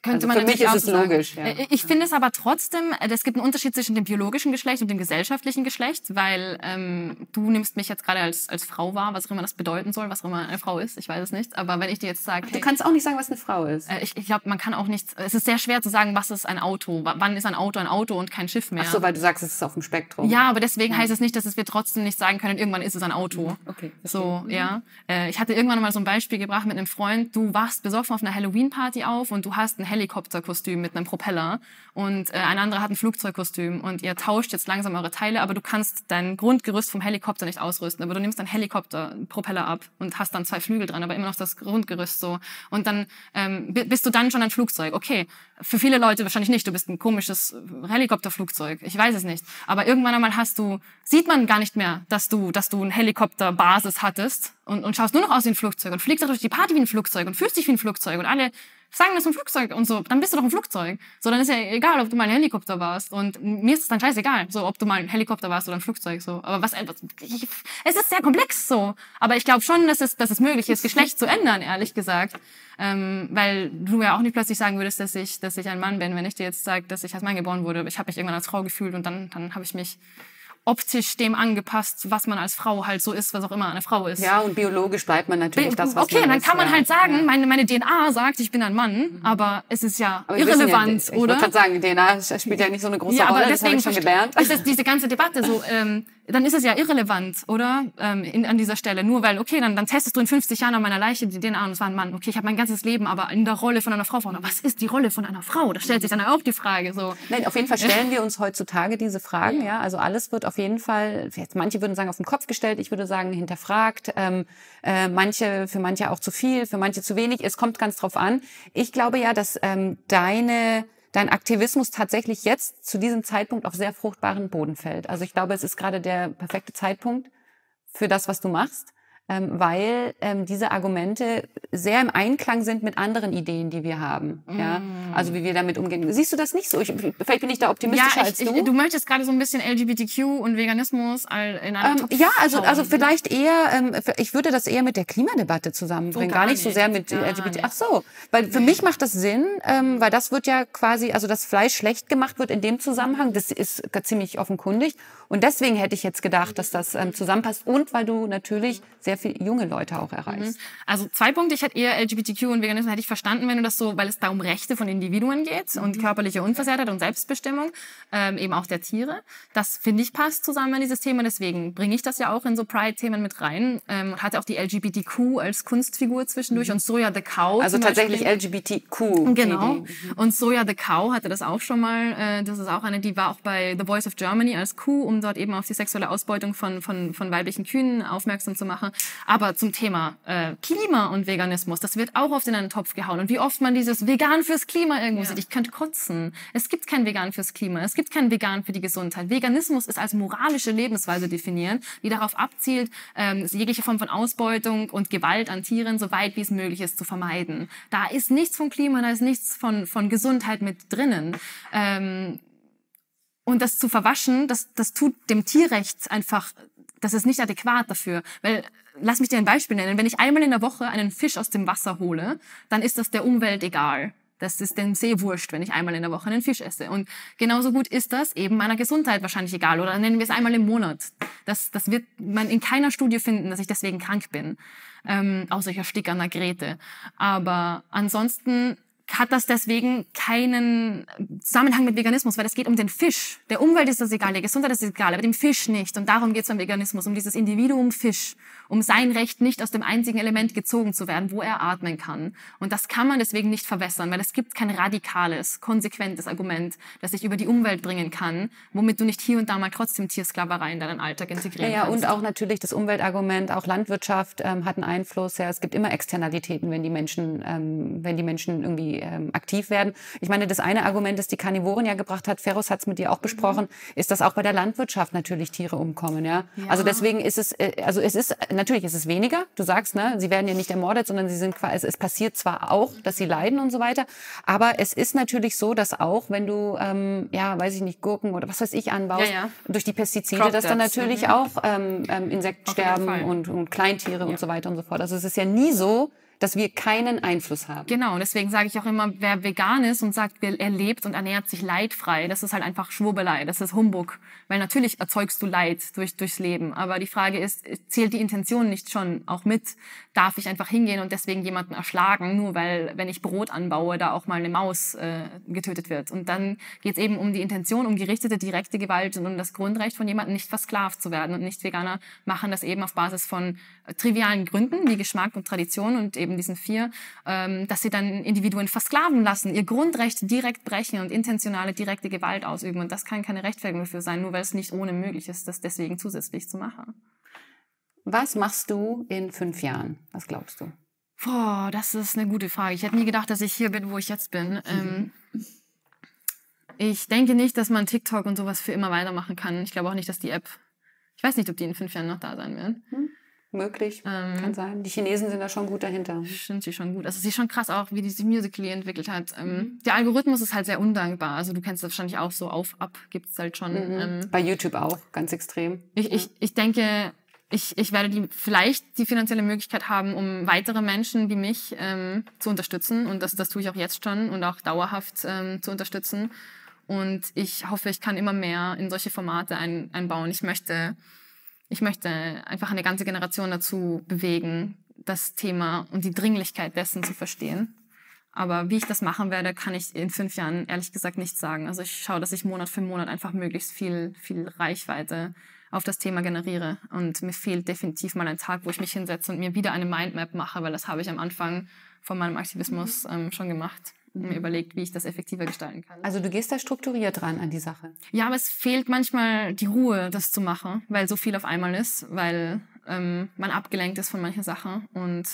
Könnte also man für mich ist es sagen. logisch. Ja. Ich finde es aber trotzdem, es gibt einen Unterschied zwischen dem biologischen Geschlecht und dem gesellschaftlichen Geschlecht, weil ähm, du nimmst mich jetzt gerade als als Frau wahr, was auch immer das bedeuten soll, was auch immer eine Frau ist, ich weiß es nicht. Aber wenn ich dir jetzt sage, hey, du kannst auch nicht sagen, was eine Frau ist. Äh, ich ich glaube, man kann auch nicht. Es ist sehr schwer zu sagen, was ist ein Auto. W wann ist ein Auto ein Auto und kein Schiff mehr? Ach so, weil du sagst, es ist auf dem Spektrum. Ja, aber deswegen ja. heißt es nicht, dass es wir trotzdem nicht sagen können, irgendwann ist es ein Auto. Okay. So, ja. Äh, ich hatte irgendwann mal so ein Beispiel gebracht mit einem Freund. Du wachst besoffen auf einer Halloween-Party auf und du hast ein Helikopterkostüm mit einem Propeller und äh, ein anderer hat ein Flugzeugkostüm und ihr tauscht jetzt langsam eure Teile, aber du kannst dein Grundgerüst vom Helikopter nicht ausrüsten. Aber du nimmst deinen Helikopterpropeller ab und hast dann zwei Flügel dran, aber immer noch das Grundgerüst so. Und dann ähm, bist du dann schon ein Flugzeug. Okay, für viele Leute wahrscheinlich nicht. Du bist ein komisches Helikopterflugzeug. Ich weiß es nicht. Aber irgendwann einmal hast du, sieht man gar nicht mehr, dass du, dass du eine Helikopterbasis hattest und, und schaust nur noch aus wie ein Flugzeug und fliegst auch durch die Party wie ein Flugzeug und fühlst dich wie ein Flugzeug und alle sagen, das ist ein Flugzeug und so, dann bist du doch ein Flugzeug. So, dann ist ja egal, ob du mal ein Helikopter warst. Und mir ist es dann scheißegal, so, ob du mal ein Helikopter warst oder ein Flugzeug, so. Aber was, ich, es ist sehr komplex, so. Aber ich glaube schon, dass es, dass es möglich ist, Geschlecht zu ändern, ehrlich gesagt. Ähm, weil du ja auch nicht plötzlich sagen würdest, dass ich, dass ich ein Mann bin, wenn ich dir jetzt sage, dass ich als Mann geboren wurde. Ich habe mich irgendwann als Frau gefühlt und dann, dann habe ich mich optisch dem angepasst, was man als Frau halt so ist, was auch immer eine Frau ist. Ja, und biologisch bleibt man natürlich das, was okay, man dann ist. kann man ja. halt sagen, ja. meine, meine D N A sagt, ich bin ein Mann, mhm. aber es ist ja aber irrelevant, ja, ich oder? Ich wollte gerade sagen, D N A spielt ja nicht so eine große ja, aber Rolle, deswegen das habe ich schon gelernt. Ist das diese ganze Debatte so, ähm, dann ist es ja irrelevant, oder? Ähm, in, an dieser Stelle. Nur weil, okay, dann, dann testest du in fünfzig Jahren an meiner Leiche die D N A und es war ein Mann. Okay, ich habe mein ganzes Leben aber in der Rolle von einer Frau vor. Was ist die Rolle von einer Frau? Da stellt sich dann auch die Frage. So. Nein, auf jeden Fall stellen wir uns heutzutage diese Fragen. Ja, also alles wird auf jeden Fall, jetzt manche würden sagen, auf den Kopf gestellt. Ich würde sagen, hinterfragt. Ähm, äh, manche, für manche auch zu viel, für manche zu wenig. Es kommt ganz drauf an. Ich glaube ja, dass ähm, deine dein Aktivismus tatsächlich jetzt zu diesem Zeitpunkt auf sehr fruchtbaren Boden fällt. Also ich glaube, es ist gerade der perfekte Zeitpunkt für das, was du machst, ähm, weil ähm, diese Argumente sehr im Einklang sind mit anderen Ideen, die wir haben. Mm. Ja? Also wie wir damit umgehen. Siehst du das nicht so? Ich, vielleicht bin ich da optimistischer ja, ich, als du. Ich, du möchtest gerade so ein bisschen L G B T Q und Veganismus in einen ähm, Ja, also also vielleicht eher, ähm, ich würde das eher mit der Klimadebatte zusammenbringen, oh, gar, gar nicht so sehr mit L G B T. Ach so, weil für mich macht das Sinn, ähm, weil das wird ja quasi, also das Fleisch schlecht gemacht wird in dem Zusammenhang, das ist ziemlich offenkundig. Und deswegen hätte ich jetzt gedacht, dass das ähm, zusammenpasst und weil du natürlich sehr viele junge Leute auch erreichst. Also zwei Punkte, ich hätte eher L G B T Q und Veganismus hätte ich verstanden, wenn du das so, weil es da um Rechte von Individuen geht mhm. und körperliche Unversehrtheit und Selbstbestimmung, ähm, eben auch der Tiere. Das, finde ich, passt zusammen in dieses Thema, deswegen bringe ich das ja auch in so Pride-Themen mit rein. Ähm, hatte auch die L G B T Q als Kunstfigur zwischendurch mhm. und Soja the Cow. Also tatsächlich L G B T Q. Genau. Mhm. Und Soja the Cow hatte das auch schon mal, äh, das ist auch eine, die war auch bei The Voice of Germany als Kuh, um dort eben auf die sexuelle Ausbeutung von, von, von weiblichen Kühen aufmerksam zu machen. Aber zum Thema äh, Klima und Veganismus, das wird auch oft in einen Topf gehauen. Und wie oft man dieses Vegan fürs Klima irgendwo ja. sieht. Ich könnte kotzen. Es gibt kein Vegan fürs Klima. Es gibt kein Vegan für die Gesundheit. Veganismus ist als moralische Lebensweise definiert, die darauf abzielt, ähm, jegliche Form von Ausbeutung und Gewalt an Tieren so weit wie es möglich ist zu vermeiden. Da ist nichts vom Klima, da ist nichts von, von Gesundheit mit drinnen. Ähm, Und das zu verwaschen, das, das tut dem Tierrecht einfach, das ist nicht adäquat dafür. Weil, lass mich dir ein Beispiel nennen, wenn ich einmal in der Woche einen Fisch aus dem Wasser hole, dann ist das der Umwelt egal. Das ist dem See wurscht, wenn ich einmal in der Woche einen Fisch esse. Und genauso gut ist das eben meiner Gesundheit wahrscheinlich egal. Oder nennen wir es einmal im Monat. Das, das wird man in keiner Studie finden, dass ich deswegen krank bin. Ähm, außer ich ersticke an der Grete. Aber ansonsten hat das deswegen keinen Zusammenhang mit Veganismus, weil es geht um den Fisch. Der Umwelt ist das egal, der Gesundheit ist das egal, aber dem Fisch nicht. Und darum geht es beim Veganismus, um dieses Individuum Fisch, um sein Recht, nicht aus dem einzigen Element gezogen zu werden, wo er atmen kann. Und das kann man deswegen nicht verwässern, weil es gibt kein radikales, konsequentes Argument, das ich über die Umwelt bringen kann, womit du nicht hier und da mal trotzdem Tiersklaverei in deinen Alltag integrieren ja, ja, kannst. Und auch natürlich das Umweltargument, auch Landwirtschaft ähm, hat einen Einfluss. Ja, es gibt immer Externalitäten, wenn die Menschen, ähm, wenn die Menschen irgendwie ähm, aktiv werden. Ich meine, das eine Argument, das die Karnivoren ja gebracht hat, Ferros hat es mit dir auch besprochen, mhm. ist, dass auch bei der Landwirtschaft natürlich Tiere umkommen. Ja? ja. Also deswegen ist es, äh, also es ist, natürlich ist es weniger. Du sagst, ne, sie werden ja nicht ermordet, sondern sie sind quasi, es, es passiert zwar auch, dass sie leiden und so weiter, aber es ist natürlich so, dass auch, wenn du, ähm, ja, weiß ich nicht, Gurken oder was weiß ich anbaust, ja, ja. durch die Pestizide, Crop dass dann natürlich mhm. auch ähm, ähm, Insektensterben und, und Kleintiere ja. und so weiter und so fort. Also es ist ja nie so, dass wir keinen Einfluss haben. Genau, und deswegen sage ich auch immer, wer vegan ist und sagt, er lebt und ernährt sich leidfrei, das ist halt einfach Schwurbelei, das ist Humbug. Weil natürlich erzeugst du Leid durch, durchs Leben. Aber die Frage ist, zählt die Intention nicht schon auch mit? Darf ich einfach hingehen und deswegen jemanden erschlagen, nur weil, wenn ich Brot anbaue, da auch mal eine Maus äh, getötet wird? Und dann geht es eben um die Intention, um gerichtete, direkte Gewalt und um das Grundrecht von jemandem nicht versklavt zu werden. Und Nicht-Veganer machen das eben auf Basis von äh, trivialen Gründen, wie Geschmack und Tradition und eben diesen vier, ähm, dass sie dann Individuen versklaven lassen, ihr Grundrecht direkt brechen und intentionale, direkte Gewalt ausüben. Und das kann keine Rechtfertigung dafür sein, nur weil es nicht ohne möglich ist, das deswegen zusätzlich zu machen. Was machst du in fünf Jahren? Was glaubst du? Boah, das ist eine gute Frage. Ich hätte nie gedacht, dass ich hier bin, wo ich jetzt bin. Mhm. Ähm, ich denke nicht, dass man TikTok und sowas für immer weitermachen kann. Ich glaube auch nicht, dass die App, ich weiß nicht, ob die in fünf Jahren noch da sein wird. Hm. Möglich, ähm, kann sein. Die Chinesen sind da schon gut dahinter. Stimmt, sie schon gut. Also sie ist schon krass auch, wie die sich Musical.ly entwickelt hat. Ähm, mhm. Der Algorithmus ist halt sehr undankbar. Also du kennst das wahrscheinlich auch so, auf, ab gibt's halt schon. Mhm. Ähm, Bei YouTube auch, ganz extrem. Ich, ja. ich, ich denke, ich, ich werde die vielleicht die finanzielle Möglichkeit haben, um weitere Menschen wie mich ähm, zu unterstützen. Und das, das tue ich auch jetzt schon und auch dauerhaft ähm, zu unterstützen. Und ich hoffe, ich kann immer mehr in solche Formate ein, einbauen. Ich möchte... Ich möchte einfach eine ganze Generation dazu bewegen, das Thema und die Dringlichkeit dessen zu verstehen. Aber wie ich das machen werde, kann ich in fünf Jahren ehrlich gesagt nicht sagen. Also ich schaue, dass ich Monat für Monat einfach möglichst viel, viel Reichweite auf das Thema generiere. Und mir fehlt definitiv mal ein Tag, wo ich mich hinsetze und mir wieder eine Mindmap mache, weil das habe ich am Anfang von meinem Aktivismus ähm, schon gemacht. Mir überlegt, wie ich das effektiver gestalten kann. Also du gehst da strukturiert dran an die Sache. Ja, aber es fehlt manchmal die Ruhe, das zu machen, weil so viel auf einmal ist, weil ähm, man abgelenkt ist von manchen Sachen und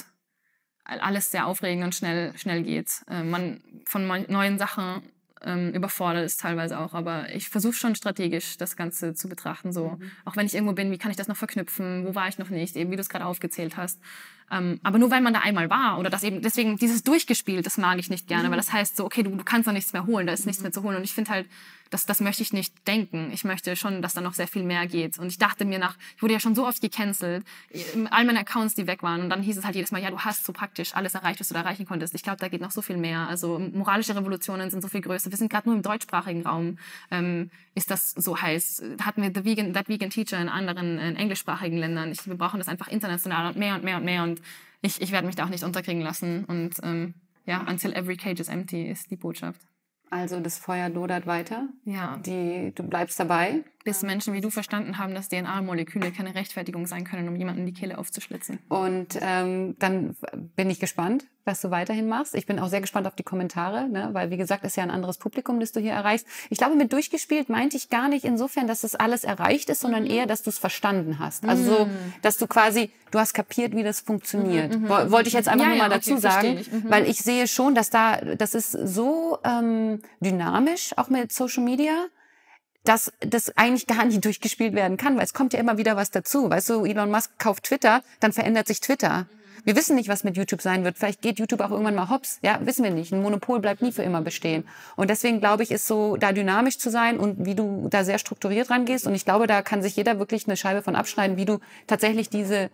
alles sehr aufregend und schnell schnell geht. Äh, man von neuen Sachen ähm, überfordert ist teilweise auch, aber ich versuche schon strategisch das Ganze zu betrachten. So, mhm. Auch wenn ich irgendwo bin, wie kann ich das noch verknüpfen? Wo war ich noch nicht? Eben wie du es gerade aufgezählt hast. Ähm, aber nur weil man da einmal war oder das eben, deswegen dieses Durchgespielt, das mag ich nicht gerne, mhm. weil das heißt so, okay, du, du kannst da nichts mehr holen, da ist mhm. nichts mehr zu holen. Und ich finde halt, das, das möchte ich nicht denken. Ich möchte schon, dass da noch sehr viel mehr geht. Und ich dachte mir nach, ich wurde ja schon so oft gecancelt, all meine Accounts, die weg waren. Und dann hieß es halt jedes Mal, ja, du hast so praktisch alles erreicht, was du da erreichen konntest. Ich glaube, da geht noch so viel mehr. Also moralische Revolutionen sind so viel größer. Wir sind gerade nur im deutschsprachigen Raum, ähm, ist das so heiß. Hatten wir The Vegan, That Vegan Teacher in anderen in englischsprachigen Ländern. Ich, wir brauchen das einfach international und mehr und mehr und mehr. Und ich, ich werde mich da auch nicht unterkriegen lassen. Und ähm, ja, until every cage is empty ist die Botschaft. Also das Feuer lodert weiter. Ja. Die, du bleibst dabei. Bis Menschen wie du verstanden haben, dass D N A-Moleküle keine Rechtfertigung sein können, um jemanden die Kehle aufzuschlitzen. Und ähm, dann bin ich gespannt, was du weiterhin machst. Ich bin auch sehr gespannt auf die Kommentare, ne? Weil wie gesagt, ist ja ein anderes Publikum, das du hier erreichst. Ich glaube, mit durchgespielt meinte ich gar nicht insofern, dass das alles erreicht ist, sondern mhm. eher, dass du es verstanden hast. Also so, dass du quasi, du hast kapiert, wie das funktioniert. Mhm, mhm, Wollte ich jetzt einfach ja, nur mal ja, dazu okay, sagen, ich. Mhm. weil ich sehe schon, dass da, das ist so ähm, dynamisch, auch mit Social Media, dass das eigentlich gar nicht durchgespielt werden kann, weil es kommt ja immer wieder was dazu. Weißt du, Elon Musk kauft Twitter, dann verändert sich Twitter. Wir wissen nicht, was mit YouTube sein wird. Vielleicht geht YouTube auch irgendwann mal hops. Ja, wissen wir nicht. Ein Monopol bleibt nie für immer bestehen. Und deswegen glaube ich, ist so, da dynamisch zu sein und wie du da sehr strukturiert rangehst. Und ich glaube, da kann sich jeder wirklich eine Scheibe von abschneiden, wie du tatsächlich diese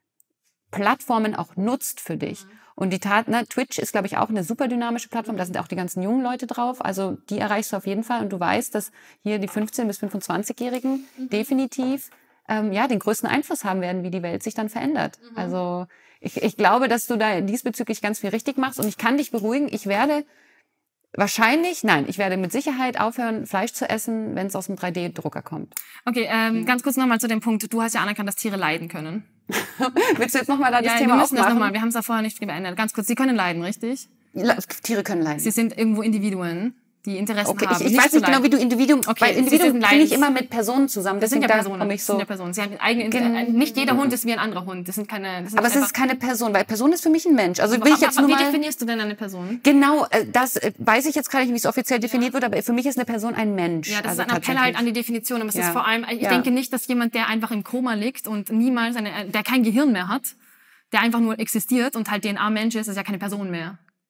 Plattformen auch nutzt für dich. Und die Tat, ne, Twitch ist, glaube ich, auch eine super dynamische Plattform. Da sind auch die ganzen jungen Leute drauf. Also die erreichst du auf jeden Fall. Und du weißt, dass hier die fünfzehn- bis fünfundzwanzigjährigen mhm. definitiv ähm, ja den größten Einfluss haben werden, wie die Welt sich dann verändert. Mhm. Also ich, ich glaube, dass du da diesbezüglich ganz viel richtig machst. Und ich kann dich beruhigen, ich werde wahrscheinlich, nein, ich werde mit Sicherheit aufhören, Fleisch zu essen, wenn es aus dem drei D Drucker kommt. Okay, ähm, mhm. ganz kurz nochmal zu dem Punkt. Du hast ja anerkannt, dass Tiere leiden können. Willst du jetzt nochmal da das ja, Thema wir müssen aufmachen? das nochmal. Wir haben es davor nicht beendet. Ganz kurz, sie können leiden, richtig? Tiere können leiden. Sie sind irgendwo Individuen, die Interessen okay, haben. Ich, ich weiß nicht genau, wie du Individuum, okay, weil Individuum bringe ich immer mit Personen zusammen. Das sind ja da Personen. Ich so. Das sind ja Personen. Sie haben eigene, Gen nicht jeder Hund ist wie ein anderer Hund. Das sind keine. Das sind aber es ist keine Person, weil Person ist für mich ein Mensch. Also aber, will ich jetzt aber, nur aber mal. Wie definierst du denn eine Person? Genau, das weiß ich jetzt gar nicht, wie es offiziell definiert ja. wird, aber für mich ist eine Person ein Mensch. Ja, das also ist ein Appell halt an die Definition. Aber es ja. ist vor allem, ich ja. denke nicht, dass jemand, der einfach im Koma liegt und niemals eine, der kein Gehirn mehr hat, der einfach nur existiert und halt D N A-Mensch ist, ist ja keine Person mehr.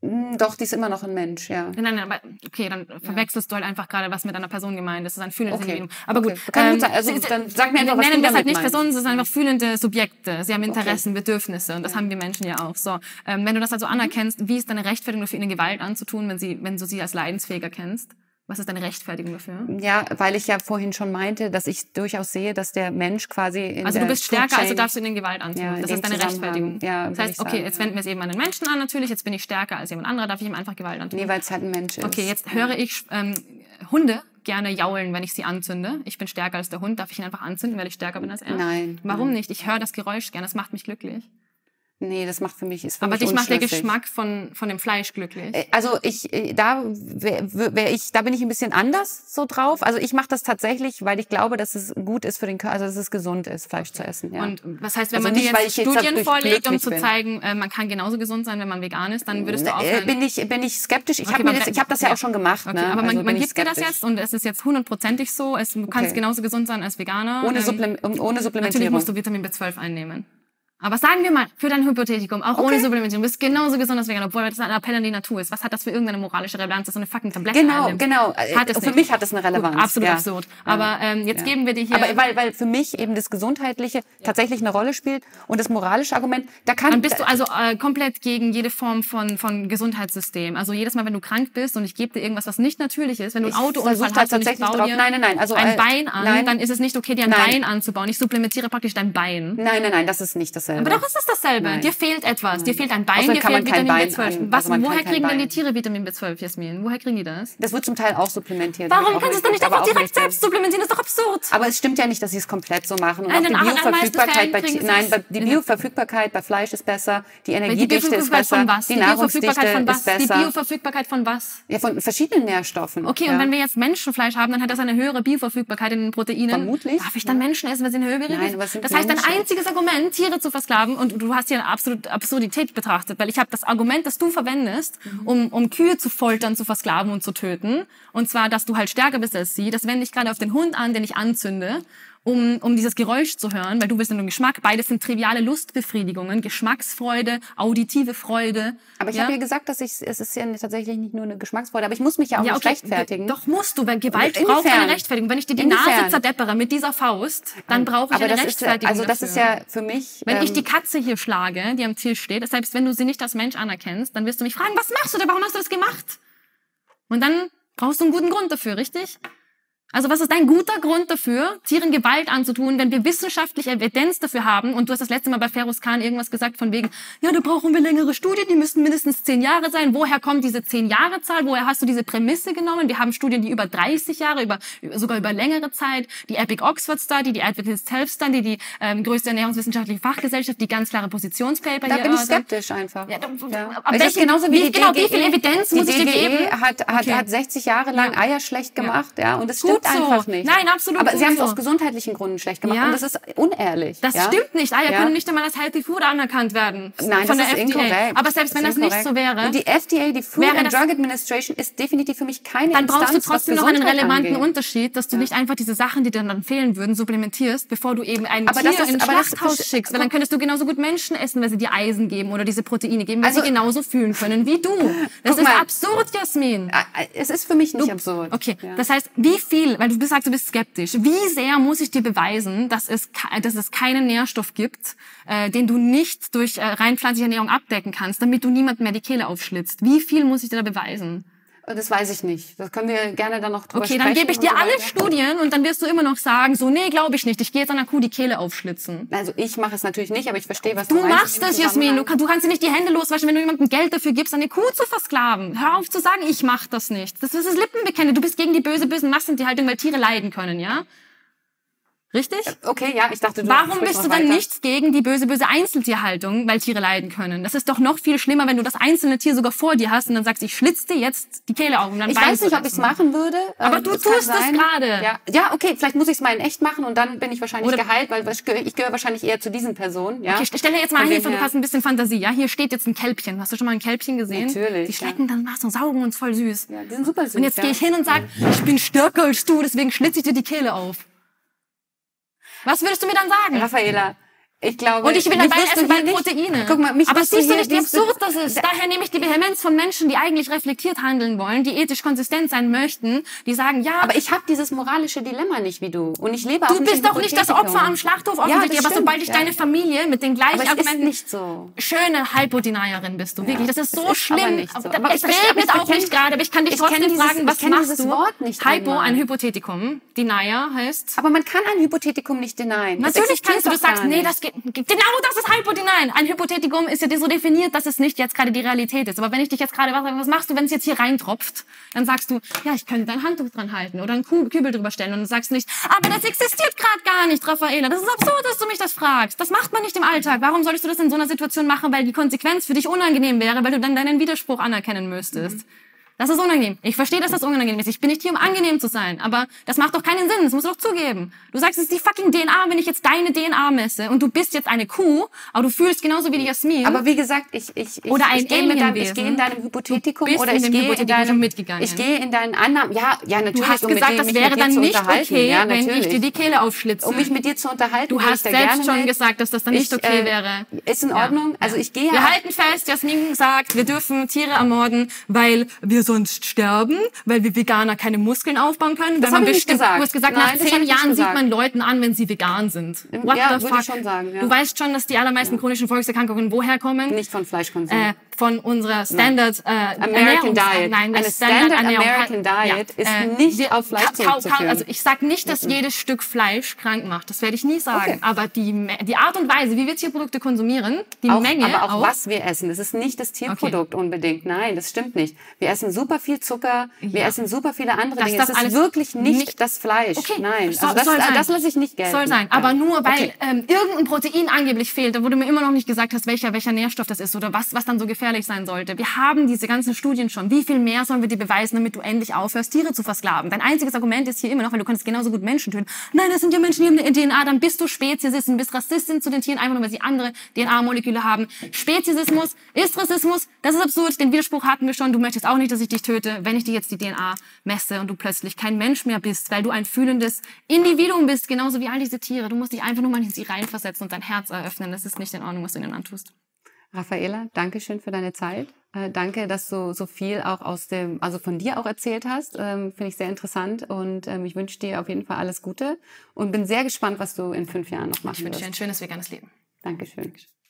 Doch, die ist immer noch ein Mensch, ja. Nein, nein, aber okay, dann verwechselst du halt einfach gerade, was mit einer Person gemeint ist. Das ist ein fühlendes Okay. Individuum. Aber Okay. gut. Kann ähm, gut sein. Also, dann sag mir einfach, was nennen du das halt damit nicht meinst. Personen, das sind einfach fühlende Subjekte. Sie haben Interessen, Bedürfnisse und das haben wir Menschen ja auch. So, ähm, wenn du das also anerkennst, wie ist deine Rechtfertigung dafür, ihnen Gewalt anzutun, wenn sie, wenn du sie als leidensfähig erkennst? Was ist deine Rechtfertigung dafür? Ja, weil ich ja vorhin schon meinte, dass ich durchaus sehe, dass der Mensch quasi in Also der du bist stärker, Food also Chain- darfst du ihnen Gewalt antun. Ja, in das dem ist deine Zusammenhang. Rechtfertigung. Ja, das würde heißt, ich okay, sagen, jetzt ja. wenden wir es eben an den Menschen an natürlich, jetzt bin ich stärker als jemand anderer, darf ich ihm einfach Gewalt antun. Nee, weil es halt ein Mensch ist. Okay, jetzt höre ich ähm, Hunde gerne jaulen, wenn ich sie anzünde. Ich bin stärker als der Hund, darf ich ihn einfach anzünden, weil ich stärker bin als er? Nein. Warum nein. nicht? Ich höre das Geräusch gerne, das macht mich glücklich. Nee, das macht für mich, ist für Aber mich dich macht der unschlüssig. Geschmack von, von dem Fleisch glücklich. Äh, Also ich, äh, da wär, wär ich, da bin ich ein bisschen anders so drauf. Also ich mache das tatsächlich, weil ich glaube, dass es gut ist für den Körper, also dass es gesund ist, Fleisch zu essen. Ja. Und was heißt, wenn Also man dir nicht, weil jetzt ich jetzt Studien dadurch vorlegt, um glücklich zu bin. zeigen, äh, man kann genauso gesund sein, wenn man vegan ist, dann würdest du Äh, aufhören. bin ich bin ich skeptisch. Ich Okay, habe mir aber das, wenn- ich habe das ja ja. auch schon gemacht. Okay, ne? aber man, Also man bin ich gibt dir das skeptisch. jetzt und es ist jetzt hundertprozentig so, es, du kannst Okay. genauso gesund sein als Veganer. Ohne, Ähm, Supplem ohne Natürlich Supplementierung. musst du Vitamin B zwölf einnehmen. Aber sagen wir mal, für dein Hypothetikum, auch Okay. ohne Supplementierung, du bist genauso gesund als Veganer, obwohl das ein Appell an die Natur ist. Was hat das für irgendeine moralische Relevanz, dass du eine fucking Tablette Genau, einnimmst? genau. Hat es Für nicht. mich hat das eine Relevanz. Gut, absolut ja. absurd. Aber ähm, jetzt Ja. geben wir dir hier... Aber weil, weil für mich eben das Gesundheitliche tatsächlich eine Rolle spielt und das moralische Argument, da kann... Dann bist du also äh, komplett gegen jede Form von, von Gesundheitssystem. Also jedes Mal, wenn du krank bist und ich gebe dir irgendwas, was nicht natürlich ist, wenn du einen Ich Autounfall versuch da hast und ich tatsächlich baue drauf- dir Nein, nein, nein, also, ein äh, Bein an, nein. dann ist es nicht okay, dir ein Nein. Bein anzubauen. Ich supplementiere praktisch dein Bein. Nein, nein, nein, das ist nicht dasselbe. Aber doch ist das dasselbe. Nein. Dir fehlt etwas. Dir fehlt ein Bein, Außerdem dir kann fehlt man kein Vitamin Bein B zwölf. an- Was, also man woher kann kein kriegen denn die Bein. Tiere Vitamin B zwölf, Jasmin? Woher kriegen die das? Das wird zum Teil auch supplementiert. Warum Wird auch kannst du es dann nicht aber einfach auch direkt so. selbst supplementieren? Das ist doch absurd. Aber es stimmt ja nicht, dass sie es komplett so machen. Und Nein, auch die in den allermeisten Bioverfügbarkeit bei, Fällen kriegen nein, sie bei, es- die in- Bioverfügbarkeit bei Fleisch ist besser, die Weil die Energiedichte ist Bioverfügbarkeit besser, von was? die Die Bioverfügbarkeit Nahrungsdichte von was? ist Die besser. Bioverfügbarkeit von was? Ja, von verschiedenen Nährstoffen. Okay, ja. und wenn wir jetzt Menschenfleisch haben, dann hat das eine höhere Bioverfügbarkeit in den Proteinen. Vermutlich, Darf ich dann ja. Menschen essen, weil sie eine höhere Nein, aber es sind Das heißt, dein Menschen. einziges Argument, Tiere zu versklaven, und du hast hier eine absolute Absurdität betrachtet, weil ich habe das Argument, das du verwendest, Mhm. um, um Kühe zu foltern, zu versklaven und zu töten, und zwar, dass du halt stärker bist als sie, das wende ich gerade auf den Hund an, den ich anzünde, um, um dieses Geräusch zu hören, weil du bist in einem Geschmack. Beides sind triviale Lustbefriedigungen, Geschmacksfreude, auditive Freude. Aber ich ja? habe ja gesagt, dass ich, es ist ja tatsächlich nicht nur eine Geschmacksfreude, aber ich muss mich ja auch Ja, nicht okay, rechtfertigen. Doch musst du, weil Gewalt Inwiefern? braucht eine Rechtfertigung. Wenn ich dir die Inwiefern? Nase zerdeppere mit dieser Faust, dann brauche ich aber eine das ist, Rechtfertigung also das dafür. ist ja für mich... Wenn ähm, ich die Katze hier schlage, die am Tisch steht, selbst wenn du sie nicht als Mensch anerkennst, dann wirst du mich fragen, was machst du da? Warum hast du das gemacht? Und dann brauchst du einen guten Grund dafür, richtig? Also was ist ein guter Grund dafür, Tieren Gewalt anzutun, wenn wir wissenschaftliche Evidenz dafür haben? Und du hast das letzte Mal bei Feroz Khan irgendwas gesagt von wegen, ja, da brauchen wir längere Studien, die müssten mindestens zehn Jahre sein. Woher kommt diese zehn Jahre Zahl? Woher hast du diese Prämisse genommen? Wir haben Studien, die über dreißig Jahre, über sogar über längere Zeit, die Epic Oxford Study, die Adventist Health Study, die ähm, größte ernährungswissenschaftliche Fachgesellschaft, die ganz klare Positionspaper Da hier bin ich erörtern. skeptisch einfach. Ja, da- Ja. aber Es ist welche- genauso wie, wie- die genau, D G E. wie viel Evidenz die muss ich dir D G E geben? Hat, hat, Okay. hat sechzig Jahre lang Ja. Eier schlecht gemacht, ja, und das Gut stimmt so. einfach nicht. Nein, absolut Aber gut sie haben es so. aus gesundheitlichen Gründen schlecht gemacht Ja. und das ist unehrlich. Das ja? stimmt nicht. Eier Ja. können nicht einmal als Healthy Food anerkannt werden. Nein, von das der ist F D A. inkorrekt. Aber selbst wenn das, ist nicht inkorrekt. so wäre, Und die F D A, die Food wäre and das- Drug Administration, ist definitiv für mich keine dann Instanz, brauchst du trotzdem was noch einen Gesundheit relevanten angeht. Unterschied, dass du nicht einfach diese Sachen, die dir dann fehlen würden, supplementierst, bevor du eben ein Aber Tier das ist- in ein aber das- Schlachthaus das- schickst. Weil dann könntest du genauso gut Menschen essen, weil sie dir Eisen geben oder diese Proteine geben, weil Also- sie genauso fühlen können wie du. Das Guck ist mal. absurd, Jasmin. Es ist für mich nicht absurd. Okay, Ja. das heißt, wie viel, weil du sagst, du bist skeptisch, wie sehr muss ich dir beweisen, dass es, ke- dass es keinen Nährstoff gibt, äh, den du nicht durch äh, rein pflanzliche Ernährung abdecken kannst, damit du niemandem mehr die Kehle aufschlitzt? Wie viel muss ich dir da beweisen? Das weiß ich nicht. Das können wir gerne dann noch drüber Okay, sprechen. dann gebe ich und dir so alle weiter. Studien und dann wirst du immer noch sagen, so, nee, glaube ich nicht, ich gehe jetzt an der Kuh die Kehle aufschlitzen. Also ich mache es natürlich nicht, aber ich verstehe, was du, Du meinst. machst in dem das, Jasmin. Du, Zusammenhang. kann, du kannst dir nicht die Hände loswaschen, wenn du jemandem Geld dafür gibst, eine Kuh zu versklaven. Hör auf zu sagen, ich mach das nicht. Das ist das Lippenbekenntnis. Du bist gegen die böse, bösen Massentierhaltung, weil Tiere leiden können, ja? Richtig? Okay, ja, ich dachte, du Warum sprichst bist noch du dann weiter. nichts gegen die böse, böse Einzeltierhaltung, weil Tiere leiden können? Das ist doch noch viel schlimmer, wenn du das einzelne Tier sogar vor dir hast und dann sagst, ich schlitze dir jetzt die Kehle auf. Und dann Ich Bein weiß nicht, zu ob ich es essen. machen würde. Aber Ähm, du es kann tust es sein. gerade. Ja. ja, okay, vielleicht muss ich es mal in echt machen und dann bin ich wahrscheinlich Oder- geheilt, weil ich gehöre, ich gehöre wahrscheinlich eher zu diesen Personen. Ja? Okay, stell dir jetzt mal Von hier dem vor, du her. hast ein bisschen Fantasie. Ja, hier steht jetzt ein Kälbchen. Hast du schon mal ein Kälbchen gesehen? Natürlich, Die schlecken dann was und saugen uns voll süß. Ja, die sind super süß. Und jetzt ja. gehe ich hin und sage, ich bin stärker als du, deswegen schlitze ich dir die Kehle auf. Was würdest du mir dann sagen? Raffaela, Ich glaube, und ich will dabei essen bei Proteine. Guck mal, mich aber siehst du nicht, wie nicht absurd das ist? Daher nehme ich die Vehemenz von Menschen, die eigentlich reflektiert handeln wollen, die ethisch konsistent sein möchten, die sagen, ja... Aber ich habe dieses moralische Dilemma nicht wie du. Und ich lebe auch Du nicht bist doch nicht das Opfer am Schlachthof offensichtlich, ja, aber sobald ich ja. deine Familie mit den gleichen aber Argumenten... nicht so. Schöne Hypodeniarin bist du, wirklich. Das ist so das ist schlimm. Nicht so. Aber es regnet auch nicht gerade, aber ich kann dich trotzdem dieses, fragen, was machst du? Wort nicht Hypo, einmal. ein Hypothetikum. Denier heißt... Aber man kann ein Hypothetikum nicht denyen. Natürlich kannst du, du sagst, nee, das geht... Genau das ist Hypodenier. Ein Hypothetikum ist ja so definiert, dass es nicht jetzt gerade die Realität ist. Aber wenn ich dich jetzt gerade... Was machst du, wenn es jetzt hier reintropft? Dann sagst du, ja, ich könnte dein Handtuch dran halten oder einen Kübel drüber stellen. Und du sagst nicht, aber das existiert gerade gar nicht, Raffaela. Das ist absurd, dass du mich das fragst. Das macht man nicht im Alltag. Warum solltest du das in so einer Situation machen? Weil die Konsequenz für dich unangenehm wäre, weil du dann deinen Widerspruch anerkennen müsstest. Mhm. Das ist unangenehm. Ich verstehe, dass das unangenehm ist. Ich bin nicht hier, um angenehm zu sein. Aber das macht doch keinen Sinn. Das musst du doch zugeben. Du sagst, es ist die fucking D N A, wenn ich jetzt deine D N A messe und du bist jetzt eine Kuh, aber du fühlst genauso wie die Jasmin. Aber wie gesagt, ich, ich, ich, oder ein ich, gehe, mit deinem, ich gehe in deinem Hypothetikum oder ich gehe in deinem, mitgegangen. ich gehe in deinen Annahmen. Ja, ja, natürlich. Du hast um gesagt, mit, das wäre dann nicht okay, ja, wenn ich dir die Kehle aufschlitze. Um mich mit dir zu unterhalten. Du hast selbst schon gesagt, dass das dann nicht okay äh, wäre. Ist in Ordnung. Ja. Also ich gehe. Wir halten fest, Jasmin sagt, wir dürfen Tiere ermorden, weil wir sonst sterben, weil wir Veganer keine Muskeln aufbauen können. Das wenn man ich nicht bestimmt, gesagt. Du hast gesagt, Nein, nach zehn Jahren sieht man Leuten an, wenn sie vegan sind. What ja, the würde fuck? ich schon sagen. Ja. Du weißt schon, dass die allermeisten ja. chronischen Volkserkrankungen woher kommen? Nicht von Fleischkonsum. Äh, von unserer Standard äh, American Diet. Nein, eine Standard, Standard Ernährung American Diet ja. ist äh, nicht die, auf Fleisch zurückzuführen. Also ich sage nicht, dass jedes Stück Fleisch krank macht. Das werde ich nie sagen. Okay. Aber die, die Art und Weise, wie wir Tierprodukte konsumieren, die auch, Menge aber auch, auch was wir essen. Das ist nicht das Tierprodukt okay. unbedingt. Nein, das stimmt nicht. Wir essen super viel Zucker. Wir ja. essen super viele andere das, Dinge. Das, das alles ist wirklich nicht, nicht das Fleisch. Okay. Nein, soll, also das, soll sein. das lasse ich nicht gelten. Soll sein. Ja. Aber nur, weil okay. ähm, irgendein Protein angeblich fehlt, da wurde mir immer noch nicht gesagt hast, welcher, welcher Nährstoff das ist oder was, was dann so gefährlich sein sollte. Wir haben diese ganzen Studien schon. Wie viel mehr sollen wir dir beweisen, damit du endlich aufhörst, Tiere zu versklaven? Dein einziges Argument ist hier immer noch, weil du kannst genauso gut Menschen töten. Nein, das sind ja Menschen, die haben eine D N A, dann bist du Speziesistin, bist Rassistin zu den Tieren, einfach nur, weil sie andere D N A-Moleküle haben. Speziesismus ist Rassismus, das ist absurd, den Widerspruch hatten wir schon. Du möchtest auch nicht, dass ich dich töte, wenn ich dir jetzt die D N A messe und du plötzlich kein Mensch mehr bist, weil du ein fühlendes Individuum bist, genauso wie all diese Tiere. Du musst dich einfach nur mal in sie reinversetzen und dein Herz eröffnen. Das ist nicht in Ordnung, was du ihnen antust. Raffaela, danke schön für deine Zeit. Äh, danke, dass du so viel auch aus dem, also von dir auch erzählt hast. Ähm, finde ich sehr interessant und ähm, ich wünsche dir auf jeden Fall alles Gute und bin sehr gespannt, was du in fünf Jahren noch machen wirst. Ich wünsche dir ein schönes veganes Leben. Dankeschön.